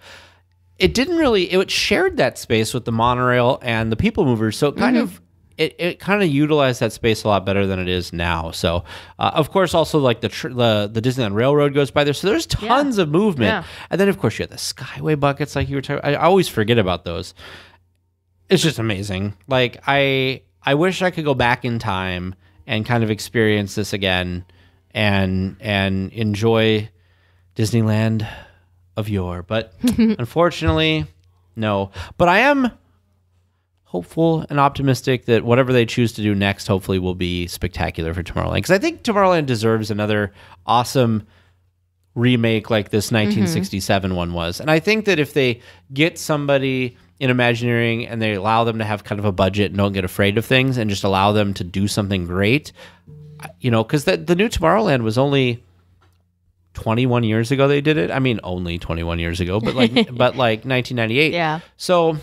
it didn't really, it shared that space with the monorail and the People Mover. So it kind mm-hmm. of, it, it kind of utilized that space a lot better than it is now. So, uh, of course, also like the, tr- the the Disneyland Railroad goes by there. So there's tons yeah. of movement. Yeah. And then, of course, you have the Skyway buckets like you were talking I always forget about those. It's just amazing. Like, I I wish I could go back in time and kind of experience this again and and enjoy Disneyland of yore. But unfortunately, no. But I am hopeful and optimistic that whatever they choose to do next hopefully will be spectacular for Tomorrowland. Because I think Tomorrowland deserves another awesome remake like this nineteen sixty-seven mm-hmm. one was. And I think that if they get somebody in Imagineering and they allow them to have kind of a budget and don't get afraid of things and just allow them to do something great, you know, because the, the new Tomorrowland was only twenty-one years ago they did it. I mean, only twenty-one years ago, but like, but like nineteen ninety-eight. Yeah. So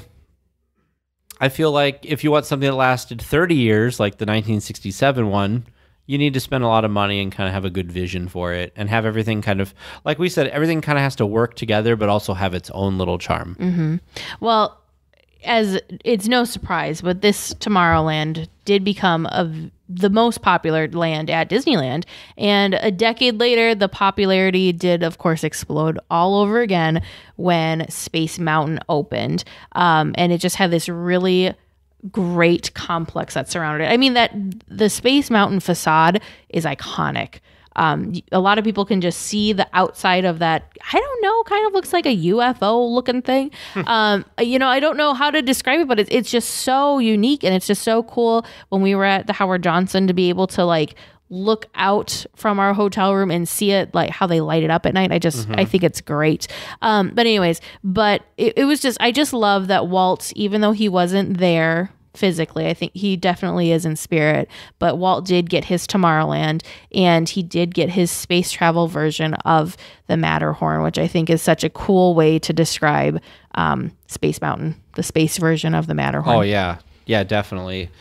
I feel like if you want something that lasted thirty years, like the nineteen sixty-seven one, you need to spend a lot of money and kind of have a good vision for it and have everything kind of, like we said, everything kind of has to work together, but also have its own little charm. Mm-hmm. Well, as it's no surprise, but this Tomorrowland did become a, the most popular land at Disneyland. And a decade later, the popularity did, of course, explode all over again when Space Mountain opened. Um, and it just had this really great complex that surrounded it. I mean, that the Space Mountain facade is iconic. Um, a lot of people can just see the outside of that. I don't know, kind of looks like a U F O looking thing. um, you know, I don't know how to describe it, but it's, it's just so unique and it's just so cool. When we were at the Howard Johnson, to be able to like look out from our hotel room and see it, like how they light it up at night. I just, mm-hmm. I think it's great. Um, but anyways, but it, it was just, I just love that Walt, even though he wasn't there physically, I think he definitely is in spirit, but Walt did get his Tomorrowland and he did get his space travel version of the Matterhorn, which I think is such a cool way to describe um, Space Mountain, the space version of the Matterhorn. Oh yeah. Yeah, definitely.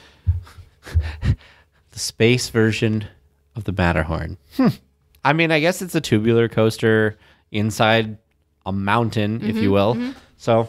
The space version of the Matterhorn. Hmm. I mean, I guess it's a tubular coaster inside a mountain, mm-hmm, if you will. Mm-hmm. So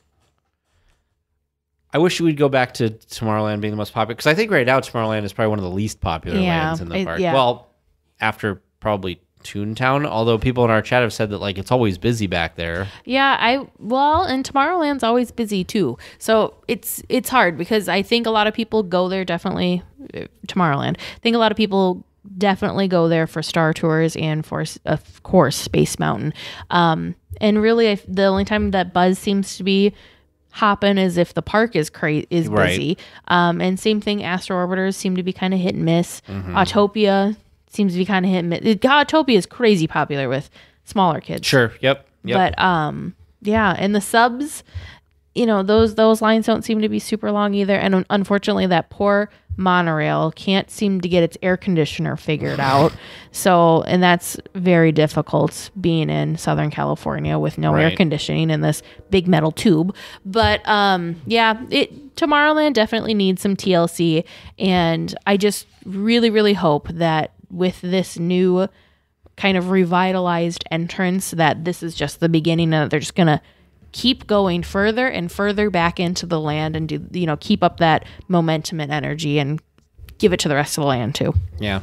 I wish we'd go back to Tomorrowland being the most popular, because I think right now Tomorrowland is probably one of the least popular yeah, lands in the it, park. Yeah. Well, after probably Toontown, although people in our chat have said that like it's always busy back there. Yeah, I well, and Tomorrowland's always busy too. So it's it's hard because I think a lot of people go there definitely uh, Tomorrowland. I think a lot of people definitely go there for Star Tours and for of course Space Mountain. Um, and really, I, the only time that buzz seems to be hopping is if the park is cra- is busy. Right. Um, and same thing, Astro Orbiters seem to be kind of hit and miss. Mm-hmm. Autopia seems to be kind of hit and miss. Autopia is crazy popular with smaller kids. Sure. Yep. Yep. But um, yeah, and the subs, you know, those those lines don't seem to be super long either. And unfortunately, that poor monorail can't seem to get its air conditioner figured out. So, and that's very difficult being in Southern California with no Right. air conditioning in this big metal tube. But um, yeah, it Tomorrowland definitely needs some T L C, and I just really, really hope that with this new kind of revitalized entrance that this is just the beginning and that they're just gonna keep going further and further back into the land and do, you know, keep up that momentum and energy and give it to the rest of the land too. Yeah.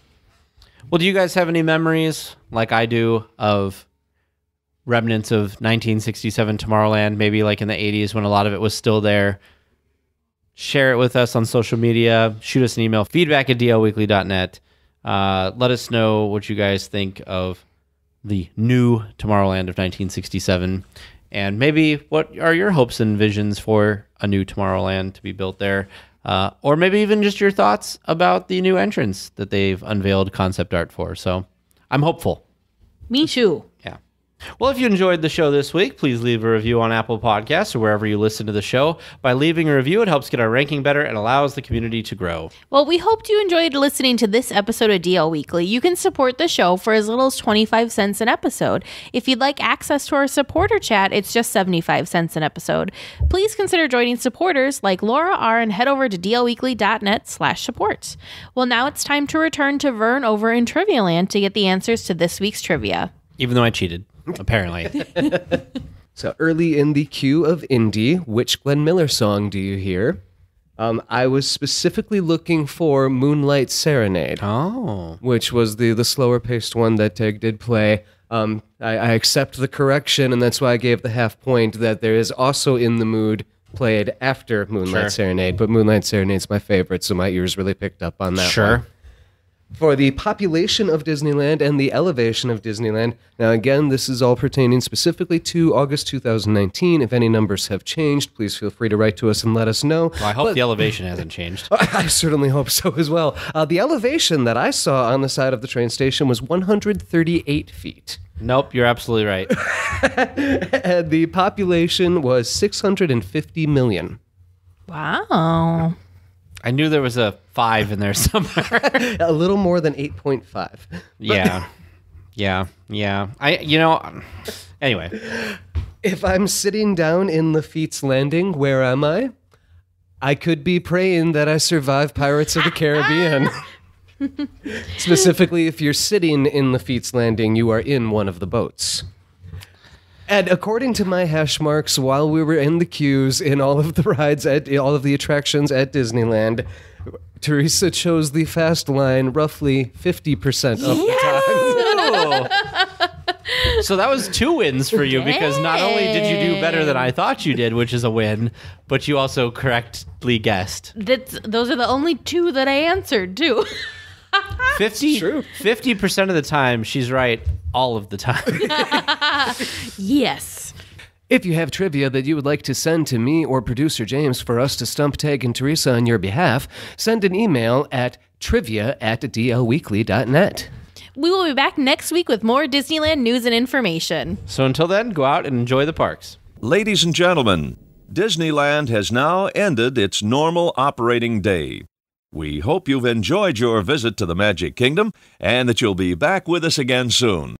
Well, do you guys have any memories like I do of remnants of nineteen sixty-seven Tomorrowland, maybe like in the eighties when a lot of it was still there? Share it with us on social media. Shoot us an email, feedback at d l weekly dot net. Uh, let us know what you guys think of the new Tomorrowland of nineteen sixty-seven. And maybe what are your hopes and visions for a new Tomorrowland to be built there? Uh, or maybe even just your thoughts about the new entrance that they've unveiled concept art for. So I'm hopeful. Me too. Yeah. Well, if you enjoyed the show this week, please leave a review on Apple Podcasts or wherever you listen to the show. By leaving a review, it helps get our ranking better and allows the community to grow. Well, we hoped you enjoyed listening to this episode of D L Weekly. You can support the show for as little as twenty-five cents an episode. If you'd like access to our supporter chat, it's just seventy-five cents an episode. Please consider joining supporters like Laura R. and head over to d l weekly dot net slash supports. Well, now it's time to return to Vern over in Trivia Land to get the answers to this week's trivia. Even though I cheated, apparently. So early in the queue of indie, which Glenn Miller song do you hear? Um, I was specifically looking for Moonlight Serenade, Oh. which was the, the slower paced one that Teg did play. Um, I, I accept the correction, and that's why I gave the half point that there is also In the Mood played after Moonlight Sure. Serenade, but Moonlight Serenade's my favorite, so my ears really picked up on that Sure. one. For the population of Disneyland and the elevation of Disneyland. Now, again, this is all pertaining specifically to August two thousand nineteen. If any numbers have changed, please feel free to write to us and let us know. Well, I hope But- the elevation hasn't changed. I certainly hope so as well. Uh, the elevation that I saw on the side of the train station was one hundred thirty-eight feet. Nope, you're absolutely right. And the population was six hundred fifty million. Wow. I knew there was a five in there somewhere. A little more than eight point five. Yeah. Yeah. Yeah. I, you know, anyway. If I'm sitting down in Lafitte's Landing, where am I? I could be praying that I survive Pirates of the Caribbean. Specifically, if you're sitting in Lafitte's Landing, you are in one of the boats. And according to my hash marks, while we were in the queues in all of the rides at all of the attractions at Disneyland, Teresa chose the fast line roughly fifty percent of the time. Oh. So that was two wins for you because not only did you do better than I thought you did, which is a win, but you also correctly guessed. That's, those are the only two that I answered too. fifty, true. fifty percent of the time, she's right all of the time. Yes. If you have trivia that you would like to send to me or producer James for us to stump, Tag, and Teresa on your behalf, send an email at trivia at d l weekly dot net. We will be back next week with more Disneyland news and information. So until then, go out and enjoy the parks. Ladies and gentlemen, Disneyland has now ended its normal operating day. We hope you've enjoyed your visit to the Magic Kingdom and that you'll be back with us again soon.